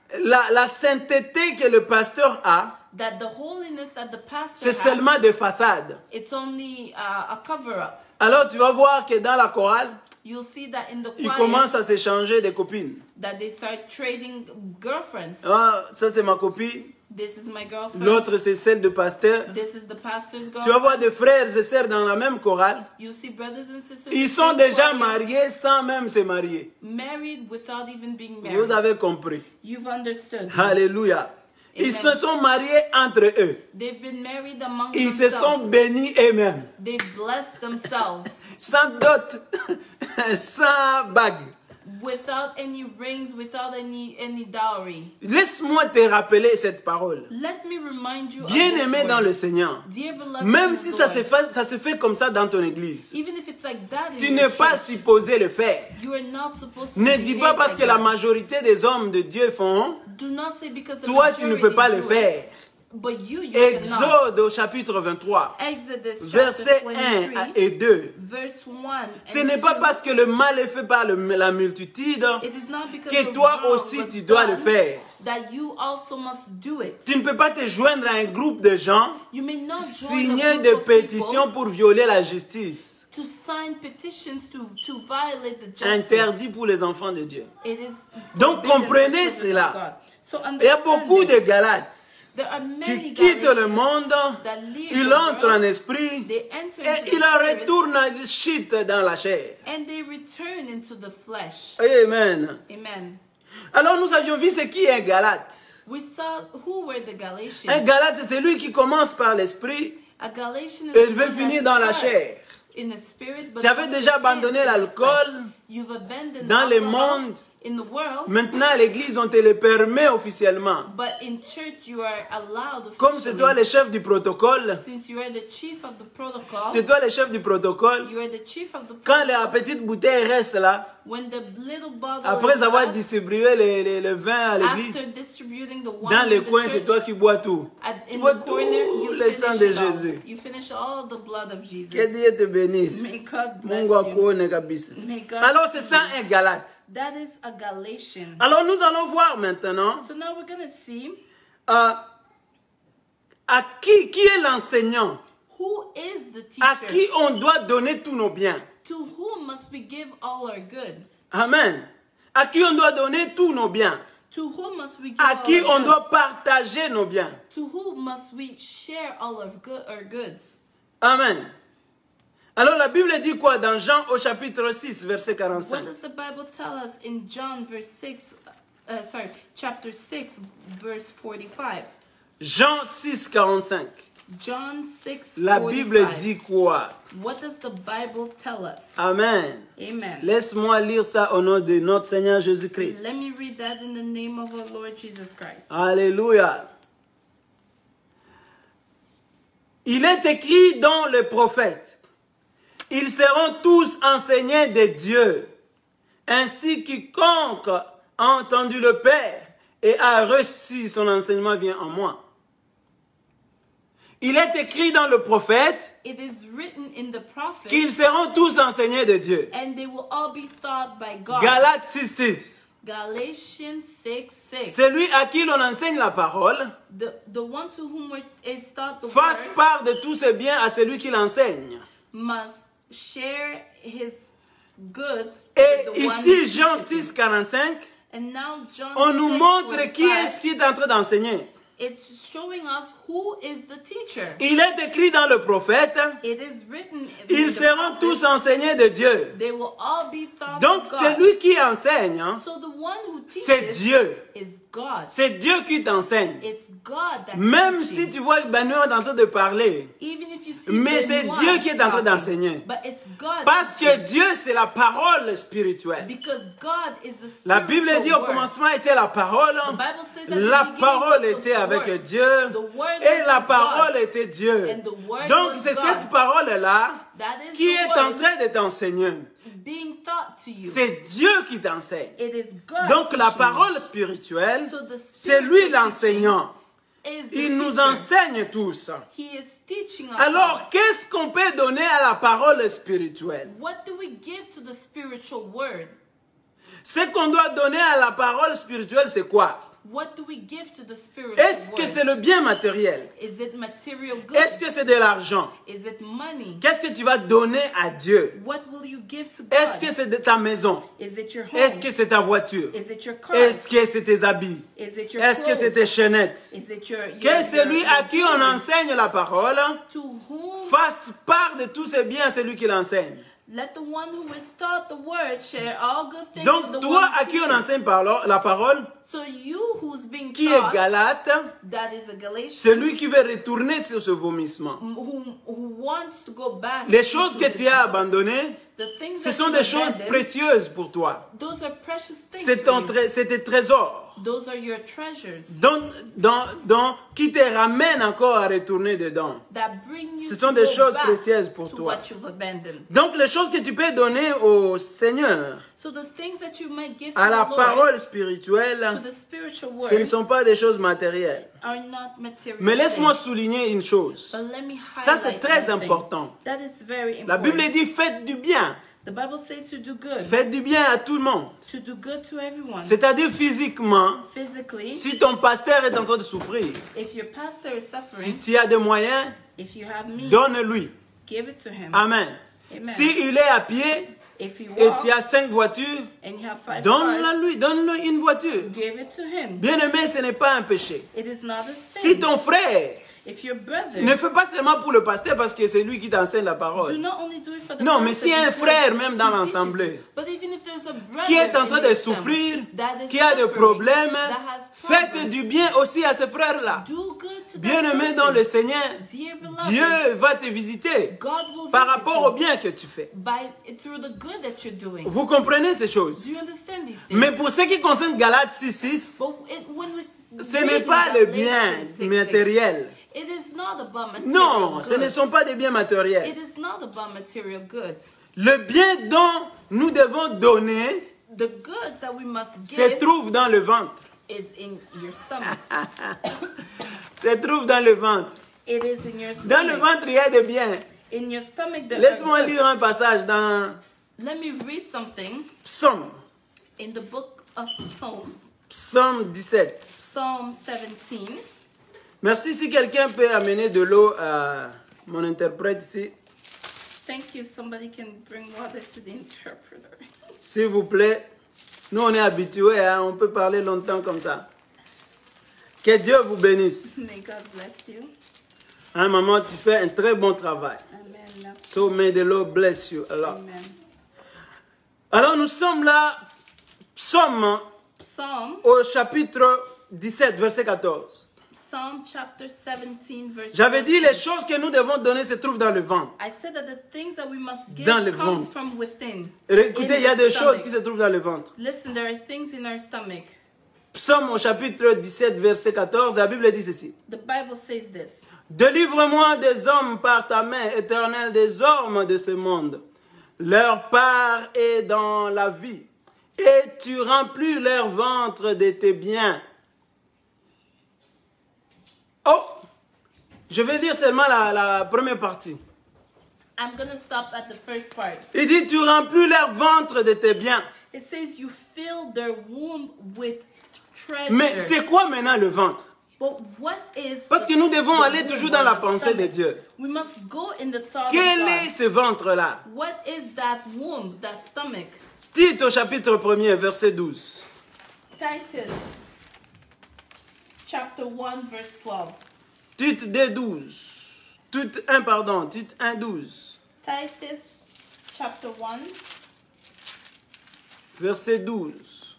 la sainteté que le pasteur a, that the holiness that the pastor c'est has, seulement des façades. it's only a cover-up. Alors tu vas voir que dans la chorale, You'll see that in the ils choir, commencent à s'échanger des copines. that they start trading girlfriends. Ah, ça c'est ma copine, This is my girlfriend. l'autre c'est celle de pasteur. This is the pastor's Tu vas girlfriend. voir des frères et sœurs dans la même chorale. You see brothers and sisters Ils in the sont same déjà choir, mariés sans même se marier. married without even being Vous married. avez compris. You've understood. Alléluia. Ils Amen. se sont mariés entre eux. They've been married among Ils se sont themselves. bénis eux-mêmes. They've blessed themselves Sans dot, sans bague. without any rings, without any dowry. Laisse-moi te rappeler cette parole. Let me remind you of Bien this aimé word. dans le Seigneur. Dear beloved Même in si the ça Lord, se fait comme ça dans ton église, even if it's like that in tu your n'es pas church, supposé le faire. you are not supposed to Ne dis pas behave parce like que la that. majorité des hommes de Dieu font, Do not say because the toi tu ne peux pas le majority do it, faire. but you cannot. Exode au chapitre 23, Exodus versets chapter 1 23, et 2. verse 1 Ce and n'est pas 2. parce que le mal est fait par la multitude It is not because que the toi wrong aussi was tu dois le done faire. that you also must do it. Tu ne peux pas te joindre à un groupe de gens, You may not join signer a des group of pétitions people pour violer la justice. to sign petitions to violate the justice. Interdit pour les enfants de Dieu. It is Donc, forbidden comprenez for children of cela. God. So Il y a understand beaucoup this. de Galates There are many qui quittent le Galatians monde, that leave ils the entrent en world, esprit they enter et into ils the spirit, retournent, ils chutent dans la chair. and they return into the flesh. Amen. Amen. Alors nous avions vu ce qui est un Galate. We saw who were the Un Galatians. Galate, c'est celui qui commence par l'esprit A Galatian is et the il veut one finir that dans la starts chair. in the spirit, but Tu avais also déjà abandonné ends in the l'alcool. flesh. You've abandoned Dans le alcohol monde. in the world, Maintenant, à l'église, on te le permet officiellement. but in church you are allowed Comme c'est toi officially. le chef du protocole, Since you are the chief of the protocol, c'est toi le chef du protocole. you are the chief of the Quand protocol. la petite bouteille reste là, When the little bottle après is avoir left, distribué le vin à l'église, after distributing the wine dans in les the coins, church, c'est toi qui bois tout. Tu in bois the tout corner, you le sang finish de it all. Jésus. You finish all the blood of Jesus. Que Dieu te bénisse. May God bless Mungu you. akuone kabisa. May God Alors c'est see ça you. un Galate. That is a Galatian. Alors nous allons voir maintenant So now we're going to see à qui est l'enseignant, who is the à teacher. qui on doit donner tous nos biens. To whom must we give all our goods? Amen. À qui on doit donner tous nos biens. To whom must we give À all qui our on goods? doit partager nos biens. To whom must we share all of our goods? Amen. Alors la Bible dit quoi dans Jean au chapitre 6, verset 45? What does the Bible tell us in John chapter 6, verse 45? Jean 6, 45. John 6, La 45. Bible dit quoi? What does the Bible tell us? Amen. Amen. Laisse-moi lire ça au nom de notre Seigneur Jésus-Christ. Let me read that in the name of our Lord Jesus Christ. Alléluia. Il est écrit dans les prophètes, ils seront tous enseignés de Dieu. Ainsi quiconque a entendu le Père et a reçu son enseignement vient en moi. Il est écrit dans le prophète It is written in the prophet, qu'ils seront tous enseignés de Dieu. and they will all be taught by God. Galates 6:6. Galatians 6:6. Celui à qui l'on enseigne la parole The one to whom is taught the fasse word part de tous ses biens à celui qui l'enseigne. must share his goods Et with the one ici, who Jean teaches him. 6:45, And now John on nous 6, montre qui 45, est-ce qui est en train d'enseigner. it's showing us who is the teacher. Il est écrit dans le prophète, It is written in ils the seront prophet, tous enseignés de Dieu. they will all be taught Donc, of God. celui qui enseigne, hein, So the one who c'est teaches Dieu. is God. C'est Dieu qui t'enseigne. It's God that Même teaches. si tu vois que Benoît est en train de parler, Even if you see mais the c'est one Dieu qui est en train talking, d'enseigner. but it's God Parce que teaching. Dieu, c'est la parole spirituelle. Because God is the La Bible spiritual dit au word. commencement était la parole. The Bible says at the La beginning parole was the était avec word. Dieu. The word Et was la with parole God. était Dieu. And the word Donc was c'est God. cette parole-là That is qui the est en word train de t'enseigner. being taught to you. C'est Dieu qui t'enseigne. It is God Donc la teaching parole spirituelle, So the c'est lui spiritual l'enseignant. you. Is the Il nous teacher. enseigne tous. He is teaching us. Alors, qu'est-ce qu'on peut donner à la parole spirituelle? all. What do we give to the spiritual word? Ce qu'on doit donner à la parole spirituelle, c'est quoi? What do we give to the spiritual Est-ce que word? c'est le bien matériel? Is it material goods? Est-ce que c'est de l'argent? Is it money? Qu'est-ce que tu vas donner à Dieu? What will you give to God? Est-ce que c'est de ta maison? Is it your home? Est-ce que c'est ta voiture? Is it your car? Est-ce que c'est tes habits? Is it your Est-ce que clothes? c'est tes chaînettes? Is it your Que celui à qui on jewelry? enseigne la parole To whom fasse part de tous ses biens à celui qui l'enseigne. let the one who is taught the word share all good things with Donc the toi one who à qui on teaches. enseigne la parole, So you who's being qui est taught, Galate, that is a Galatian, celui qui veut retourner sur ce vomissement. who wants to go back. Les choses into que this tu as book. abandonnées, The things ce that sont you des choses abandoned, précieuses pour toi. those are precious things C'est for you. c'est tes trésors. Those are your treasures Qui te ramènent encore à retourner dedans. that bring you Ce to sont des go choses back précieuses pour to toi. what you've abandoned. Donc les choses que tu peux donner au Seigneur, So the things that you might give to à la the Lord, parole to spirituelle, the spiritual ce ne word, sont pas des choses matérielles. are not material Mais laisse-moi things. souligner une chose. But let me Ça, c'est highlight très one thing. important. That is very La important. Bible dit faites du bien. The Bible says to do good. Faites du bien à tout le monde. To do good to everyone. C'est-à-dire physiquement, Physically, si ton pasteur est en train de souffrir, if your pastor is si suffering, tu as des moyens, if you have means, donne-lui. give it to him. Amen. Amen. S'il est à pied If you et walk tu as 5 voitures, and you have 5 cars, donne-lui une voiture. give it to him. Bien-aimé, ce n'est pas un péché. It is not a sin. Si ton frère If your brother, ne fait pas seulement pour le pasteur parce que c'est lui qui t'enseigne la do parole, not only do it for the Non, mais pastor si un because frère, même dans he teaches l'assemblée, it, but even if there's a brother qui est en train in de your souffrir, family that is qui a des suffering, problèmes, that has faites problems, du bien aussi à ces frères-là. do good to that Bien-aimé person. dans le Seigneur, Dear beloved, Dieu va te visiter God will par visit rapport you au bien que tu fais. through the good that you're doing. Vous comprenez ces choses? Do you understand these things? Mais pour ce qui concerne Galates 6:6, But when we ce read n'est in pas le Galatians bien 6:6, matériel. it is not about material Non, ce goods. ne sont pas des biens matériels. It is not about material goods. Le bien dont nous devons donner The goods that we must se give trouve dans le ventre. is in your stomach. Se trouve dans le ventre. It is in your Dans le stomach. ventre, il y a des biens. In your stomach, there Laisse-moi are goods. lire un passage dans Let me read something Psaume, in the book of Psalms, Psaume 17. Psalm 17. Merci si quelqu'un peut amener de l'eau à mon interprète ici. Thank you. Somebody can bring water to the interpreter. S'il vous plaît. Nous, on est habitués, hein, on peut parler longtemps comme ça. Que Dieu vous bénisse. May God bless you. Hein, maman, tu fais un très bon travail. Amen. So may the Lord bless you. Amen. Alors nous sommes là, Psaume, Psalm au chapitre 17, verset 14. Psalm chapter 17, verse J'avais dit, 14. les choses que nous devons donner se trouvent dans le ventre. I said that the things that we must give Dans le comes ventre. from within. Écoutez, il y a In des the choses stomach. qui se trouvent dans le ventre. Listen, there are things in our stomach. Psaume au chapitre 17, verset 14, la Bible dit ceci. The Bible says this. Délivre-moi des hommes par ta main, Éternel, des hommes de ce monde. Leur part est dans la vie, et tu remplis leur ventre de tes biens. Oh, je vais lire seulement la première partie. I'm going to stop at the first part. Il dit, tu remplis leur ventre de tes biens. It says you fill their womb with treasure. Mais c'est quoi maintenant le ventre? But what is Parce que nous devons the aller womb toujours dans or la the pensée de stomach? Dieu. We must go in the thought Quel of est God. ce ventre-là? What is that womb, that stomach? Tite au chapitre 1er, verset 12. Titus chapter 1 verse 12. Tite 2:12. Tite 1, pardon. Tite 1:12. Titus chapter 1 Verset 12.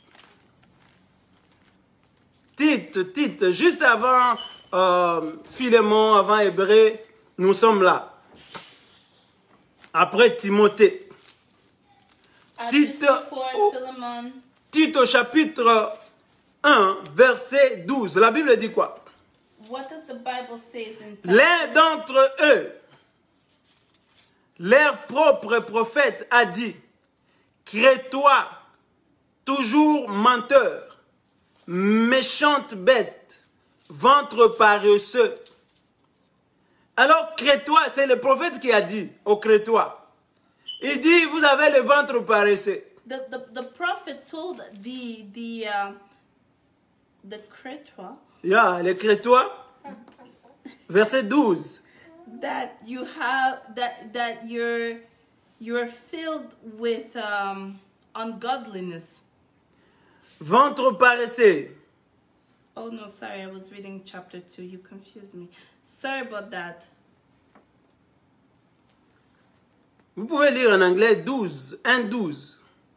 Tite, juste avant Philémon, avant Hébreu, nous sommes là. Après Timothée. Tite, before Philemon. Tite au chapitre 1, verset 12. La Bible dit quoi? What does the Bible say in Titus? L'un d'entre eux, leur propre prophète, a dit, crée-toi, toujours menteur, méchante bête, ventre paresseux. Alors, crée-toi, c'est le prophète qui a dit au crée-toi. Il dit, vous avez le ventre paresseux. The prophet told the Cretois Yeah, le crée-toi, verset 12. that you have that you're filled with ungodliness. Ventre paresseux. Oh no, sorry, I was reading chapter 2. You confused me. Sorry about that. Vous pouvez lire en anglais 12, 1:12.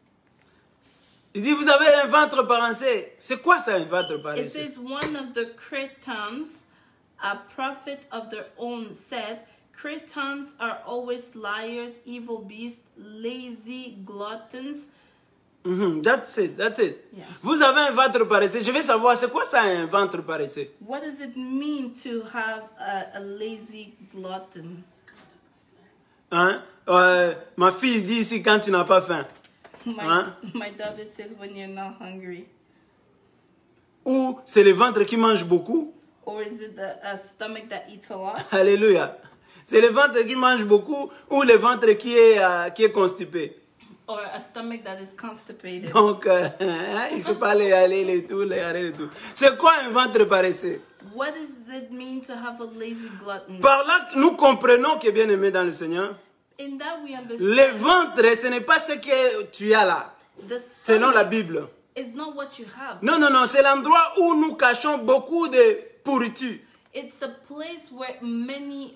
Il dit, vous avez un ventre paresseux. C'est quoi ça, un ventre It paresseux? says one of the Cretans, a prophet of their own, said, Cretans are always liars, evil beasts, lazy gluttons. That's it. Yeah. Vous avez un ventre paresseux. Je veux savoir, c'est quoi ça, un ventre paresseux? What does it mean to have a lazy glutton? Hein? Ma fille dit ici, quand tu n'as pas faim. My daughter says when you're not hungry. Ou c'est le ventre qui mange beaucoup. Or is it a stomach that eats a lot? Alléluia. C'est le ventre qui mange beaucoup ou le ventre qui est constipé. Or a stomach that is constipated. Donc, il ne faut pas les aller, les tout. C'est quoi un ventre paresseux? What does it mean to have a lazy glutton? Par là, nous comprenons que bien aimé dans le Seigneur, In that we le understand ventre, ce n'est pas ce que tu as là, the selon la stomach Bible. is not what you have. Non, c'est l'endroit où nous cachons beaucoup de pourriture. It's the place where many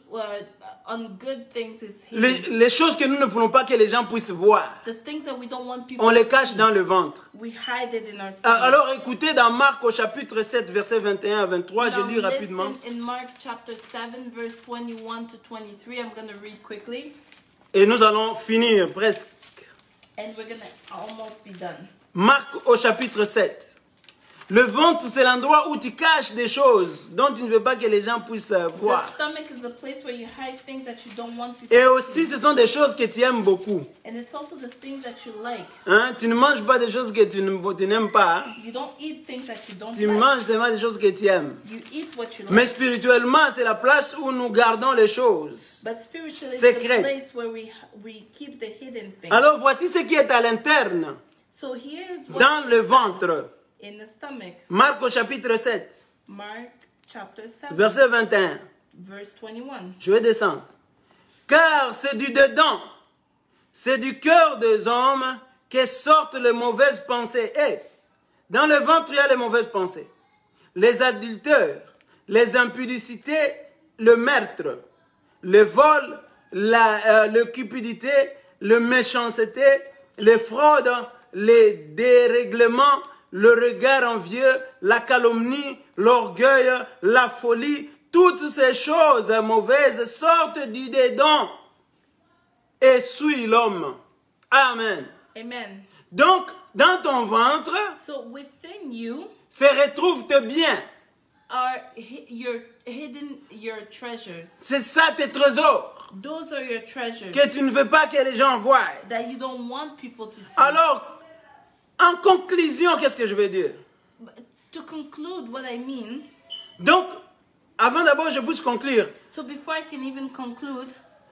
ungood things is hidden. Les choses que nous ne voulons pas que les gens puissent voir, The things that we don't want people on les to cache see, dans le ventre. we hide it in our stomach. Alors écoutez dans Marc au chapitre 7, versets 21 à 23, je Now lis rapidement. listen in Mark chapter 7 verse 21 to 23. I'm going to read quickly Et nous allons finir presque. and we're going to almost be done. Marc au chapitre 7. Le ventre, c'est l'endroit où tu caches des choses dont tu ne veux pas que les gens puissent voir. The stomach is a place where you hide things that you don't want people Et to aussi, see. ce sont des choses que tu aimes beaucoup. And it's also the things that you like. Hein? Tu ne manges pas des choses que tu n'aimes pas. Hein? You don't eat things that you don't Tu like. manges seulement des choses que tu aimes. You eat what you like. Mais spirituellement, c'est la place où nous gardons les choses. But spiritually, it's secrètes. the place where we keep the hidden things. Alors voici ce qui est à l'interne, So here's what dans le ventre. in the stomach. Marc au chapitre 7, Mark chapter 7, verset 21. verse 21. Je vais descendre. Car c'est du dedans, c'est du cœur des hommes que sortent les mauvaises pensées. Et dans le ventre, il y a les mauvaises pensées. Les adultères, les impudicités, le meurtre, le vol, la cupidité, la méchanceté, les fraudes, les dérèglements, le regard envieux, la calomnie, l'orgueil, la folie. Toutes ces choses mauvaises sortent du dedans et suivent l'homme. Amen. Amen. Donc, dans ton ventre, So within you, se retrouvent tes biens. are your treasures. C'est ça tes trésors Those are your treasures que tu ne veux pas que les gens voient. that you don't want people to see. Alors, en conclusion, qu'est-ce que je veux dire? To conclude what I mean, Donc, avant d'abord, je puisse conclure. so before I can even conclude,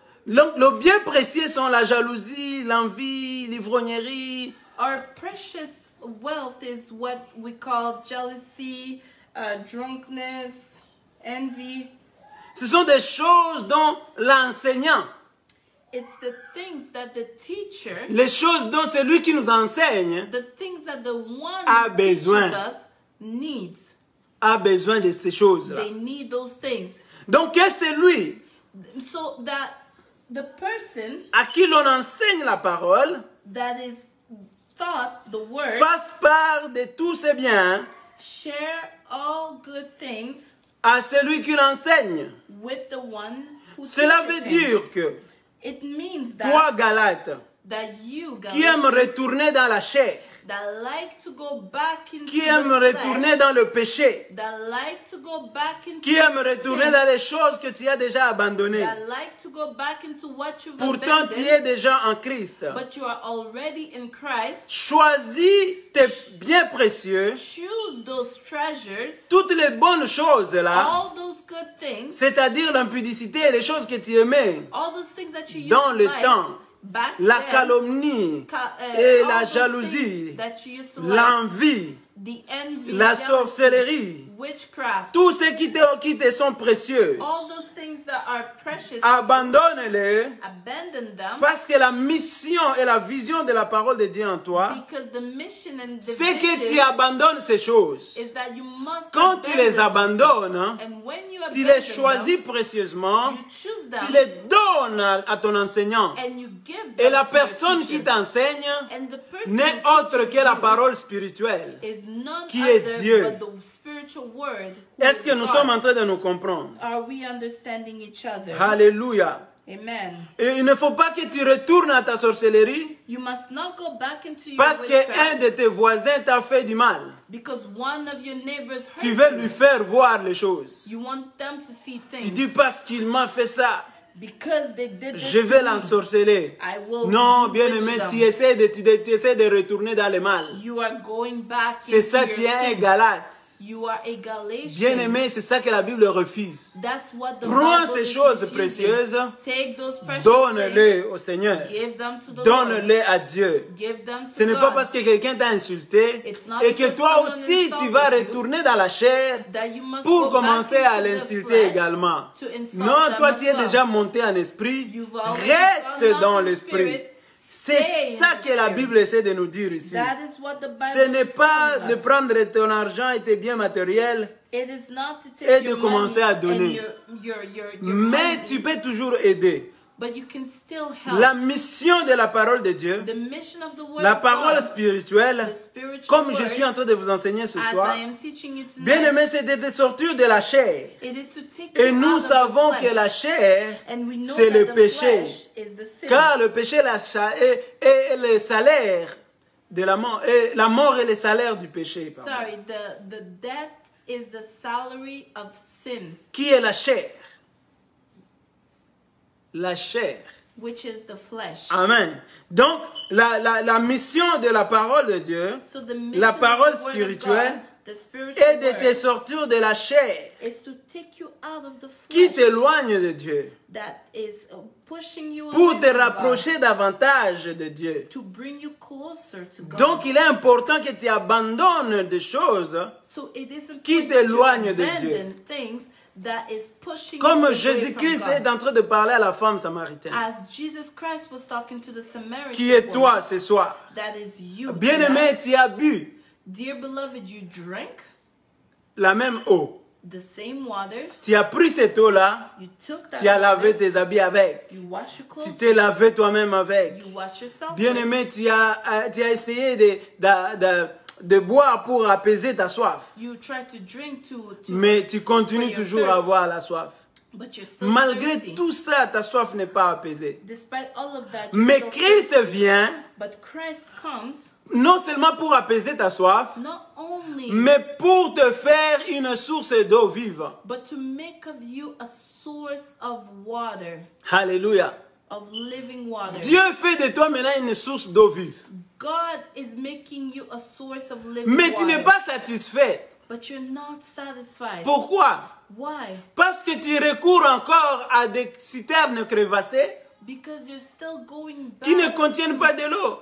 Le bien précieux sont la jalousie, l'envie, l'ivrognerie. our precious wealth is what we call jealousy, drunkenness, envy. Ce sont des choses dont l'enseignant, It's the things that the teacher, les choses dont c'est lui qui nous enseigne, the things that the one a who besoin. teaches us needs. a besoin de ces choses-là. They need those things. Donc, que c'est lui So that the person à qui l'on enseigne la parole that is taught the word fasse part de tous ses biens share all good things à celui qui l'enseigne. with the one who Cela teaches veut him. dire que It means toi, that, Galate, you qui aime Galatians, retourner dans la chair, that like to go back into qui the aime retourner flesh, dans le péché, that like to go back into qui aime retourner sin, dans les choses que tu as déjà abandonnées. that like to go back into what you've Pourtant, tu abandoned, es déjà en Christ. but you are already in Christ. Choisis tes biens précieux, Choose those treasures, toutes les bonnes choses là, all those good things, c'est-à-dire l'impudicité et les choses que tu aimais, all those things that you used dans to le like temps, back la then, calomnie et et la jalousie, that you used to like, l'envie, the envy, la jealousy, sorcellerie, witchcraft, tous ceux qui te sont précieux, all those things that are precious, abandonne-les abandon them, parce que la mission et la vision de la parole de Dieu en toi, because the mission and the c'est que tu vision abandonnes ces choses. is that you must Quand tu les abandon them. abandonnes, And when you tu abandon les choisis précieusement, them, you choose tu them, les donnes à ton enseignant. and you give them Et la to your personne qui teacher. t'enseigne And the person n'est who autre teaches que la you parole spirituelle. is none qui est other Dieu. but the spiritual word. Who Est-ce is que nous God. sommes en train de nous comprendre? Are we understanding each other? Alléluia. Amen. Et il ne faut pas que tu retournes à ta sorcellerie You must not go back into your parce qu'un witchcraft de tes voisins t'a fait du mal. because one of your neighbors hurt Tu veux lui you. faire voir les choses. You want them to see Tu things. dis parce qu'il m'a fait ça, Because they did this je vais to me, l'ensorceler. I will Non, bewitch bien-aimé, them. tu essaies de retourner dans le mal. You are going back C'est into ça, your tu es un sin. Galate. You are a Galatian. Bien-aimé, c'est ça que la Bible refuse. That's what the Prends Bible ces is choses refusing. précieuses, Take those precious things, donne-les au Seigneur. give them to the Lord. Donne-les à Dieu. Give them to Ce n'est pas God. parce que quelqu'un t'a insulté It's not et que because toi someone aussi tu insulted vas you retourner dans la chair That you must pour go back commencer à into the l'insulter flesh également. to insult Non, them toi as tu es well. déjà monté en esprit. You've already Reste gone dans up in l'esprit. spirit. C'est Stay in ça the que la spirit. Bible essaie de nous dire ici. That is what the Bible Ce n'est is pas telling de us. prendre ton argent et tes biens matériels, It is not to et take de your commencer money à donner. and your mais money, tu peux toujours aider. but you can still help. La mission de la parole de Dieu, The mission of the word la of parole God, spirituelle, the spiritual comme je word, suis en train de vous enseigner ce as soir, I am teaching you tonight, bien-aimé, c'est de sortir de la chair. it is to take Et you nous out savons of the que la flesh. chair, And we know c'est that le the péché. flesh is the sin. Car le péché est le salaire de la mort. Et la mort est le salaire du péché. Pardon. Sorry, the death is the salary of sin, Qui est la chair? La chair. which is the flesh. Amen. Donc, la mission de la parole de Dieu, So the mission la parole of the word spirituelle, of God, the spiritual est de te word, sortir de la chair is to take you out of the qui flesh t'éloigne de Dieu that is pushing you pour away te from God, rapprocher davantage de Dieu. to bring you closer to God. Donc, il est important que tu abandonnes des choses So it is qui important t'éloigne to de abandon Dieu. things that is pushing you Comme away Jésus-Christ from est God. en train de parler à la femme samaritaine. As Jesus Christ was talking to the Samaritan Qui est toi woman, ce soir? that is you. Bien-aimé, tonight. tu as bu Dear beloved, you drank la même eau. the same water. Tu as pris cette eau-là, You took that tu as lavé water, tes habits avec. you wash your Tu clothes, t'es lavé toi-même avec. you wash yourself with. Bien-aimé, tu as essayé de boire pour apaiser ta soif. You try to drink to Mais tu continues for your toujours à thirst. avoir la soif. But you're still Malgré thirsty. tout ça, ta soif n'est pas apaisée. Despite all of that, you're Mais still Christ thirsty. vient But Christ comes non seulement pour apaiser ta soif, not only mais pour te faire une source d'eau vive. but to make of you a source of water, Alléluia. of living water. Dieu fait de toi maintenant une source d'eau vive. God is making you a source of living Mais tu n'es water. pas satisfait. But you're not satisfied. Pourquoi? Why? Parce que tu recours encore à des citernes crevassées Because you're still going qui ne back contiennent pas de l'eau.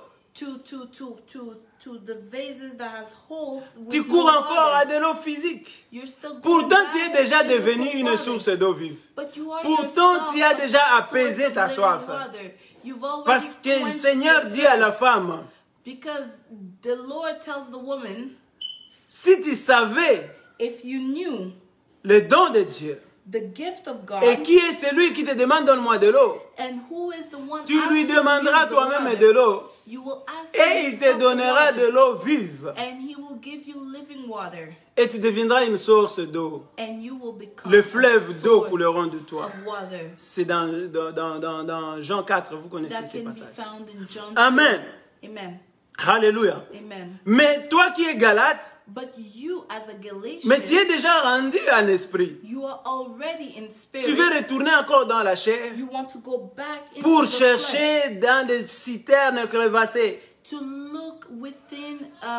to the vases that has holes with Tu no cours encore à water. de l'eau physique. You're still going Pourtant, tu es back déjà to devenu physical une water. source d'eau vive. But you are Pourtant, yourself tu as a déjà source apaisé of ta living soif. water. You've already Parce que le quenched Seigneur your dit à la thirst. femme, Because the Lord tells the woman, si tu savais if you knew le don de Dieu, the gift of God, et qui est celui qui te demande donne-moi de l'eau, and who is the one tu lui asking demanderas you the toi-même water, de l'eau, you will ask et il te yourself the donnera water, de l'eau vive, and he will give you living water, et tu deviendras une source d'eau. and you will become Le a fleuve d'eau source couleront de toi. of water. C'est dans Jean 4, vous connaissez That ces can be passages. found in John. Amen. 4. Amen. Alléluia. Amen. Mais toi qui es Galate, But you as a Galatian, mais tu es déjà rendu en esprit. you are already in spirit. Tu veux retourner encore dans la chair You want to go back into pour the flesh, chercher dans des citernes crevassées. to look within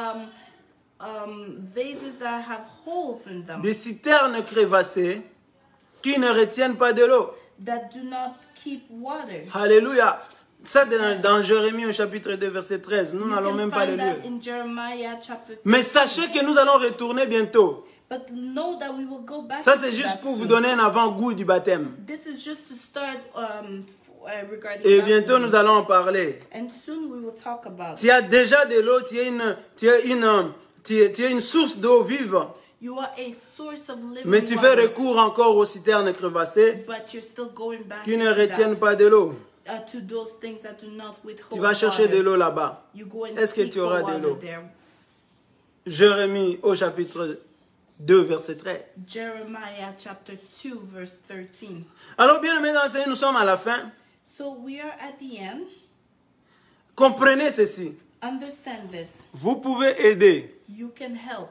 vases that have holes in them, Des citernes crevassées qui ne retiennent pas de l'eau. that do not keep water. Alléluia. Ça, dans Jérémie au chapitre 2, verset 13. Nous You n'allons can même pas le find lire. that in Jeremiah chapter 3. Mais sachez que nous allons retourner bientôt. But know that we will go back Ça, into c'est juste that pour vous soon. donner un avant-goût du baptême. This is just to start regarding Et baptism. bientôt, nous allons en parler. And soon we will talk about Tu as déjà de l'eau, tu es une source d'eau vive. You are a source of living Mais tu fais water, recours encore aux citernes crevassées but you're still going back qui ne into retiennent that, pas de l'eau. to those things that do not withhold Tu vas chercher water. de l'eau là-bas. You go and Est-ce que seek tu for auras de water l'eau? there. Jérémie au chapitre 2, verset 13. Jeremiah chapter 2 verse 13. Alors, bien aimés dans le Seigneur, nous sommes à la fin. So we are at the end. Comprenez ceci. Understand this. Vous pouvez aider, You can help.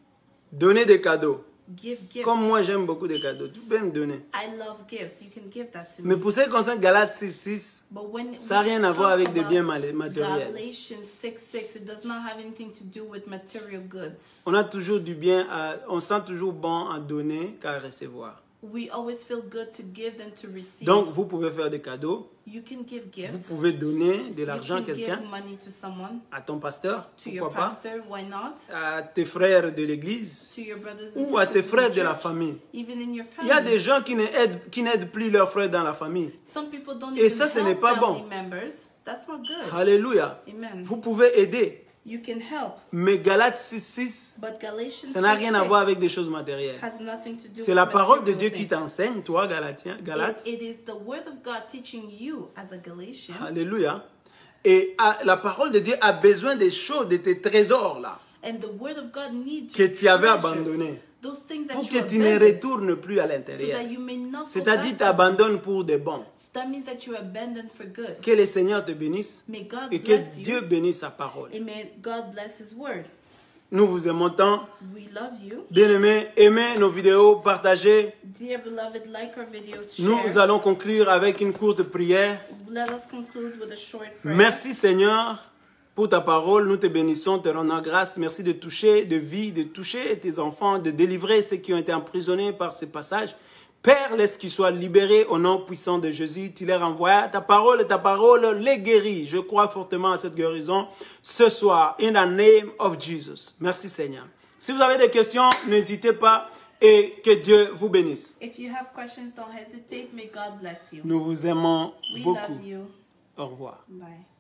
donner des cadeaux. Give gifts. Comme moi, j'aime beaucoup de cadeaux. Tu peux me donner. I love gifts. You can give that to Mais me. pour ce qui concerne Galates 6, But when ça n'a we rien à voir talk avec des about biens matériels. Galatians 6:6, it does not have anything to do with material goods. On a toujours du bien, on sent toujours bon à donner qu'à recevoir. We always feel good to give than to receive. Donc, vous pouvez faire des cadeaux. You can give Vous gifts. pouvez donner de You l'argent à can quelqu'un, give money to someone, à ton pasteur, to your pourquoi pas, pastor, why not? à tes frères de l'église To your brothers and ou à tes sisters in frères the de la church, famille. even in your Il y a family. des gens qui n'aident plus leurs frères dans la famille. Some people don't Et even ça, ce n'est have pas family bon. members. That's not good. Alléluia. Amen. Vous pouvez aider. You can help, Mais Galates 6, but Galatians ça n'a rien à 6:6 voir avec des choses matérielles. has nothing to do C'est with la parole de material Dieu qui things. t'enseigne, toi, Galates. It is the word of God teaching you as a Galatian. Alléluia. Et la parole de Dieu a besoin des choses, de tes trésors là, And the word of God needs que your tu avais treasures, abandonnés, those things that pour you que tu ne abandoned, retournes plus à so l'intérieur. that you may not go C'est-à-dire, back. tu abandonnes pour de bon. That means that you abandon for good. Que le Seigneur te bénisse May God et bless que you. Dieu bénisse sa parole. And may God bless His word. Nous vous aimons tant. We love you. Bien-aimés, aimez nos vidéos, partagez. Dear beloved, like our videos, Nous share. allons conclure avec une courte prière. Let us conclude with a short prayer. Merci Seigneur pour ta parole. Nous te bénissons, te rendons grâce. Merci de toucher, de vie, de toucher tes enfants, de délivrer ceux qui ont été emprisonnés par ce passage. Père, laisse qu'ils soient libérés au nom puissant de Jésus. Tu les renvoies. Ta parole les guérit. Je crois fortement à cette guérison ce soir. In the name of Jesus. Merci Seigneur. Si vous avez des questions, n'hésitez pas et que Dieu vous bénisse. If you have questions, don't hesitate. May God bless you. Nous vous aimons We beaucoup. love you. Au revoir. Bye.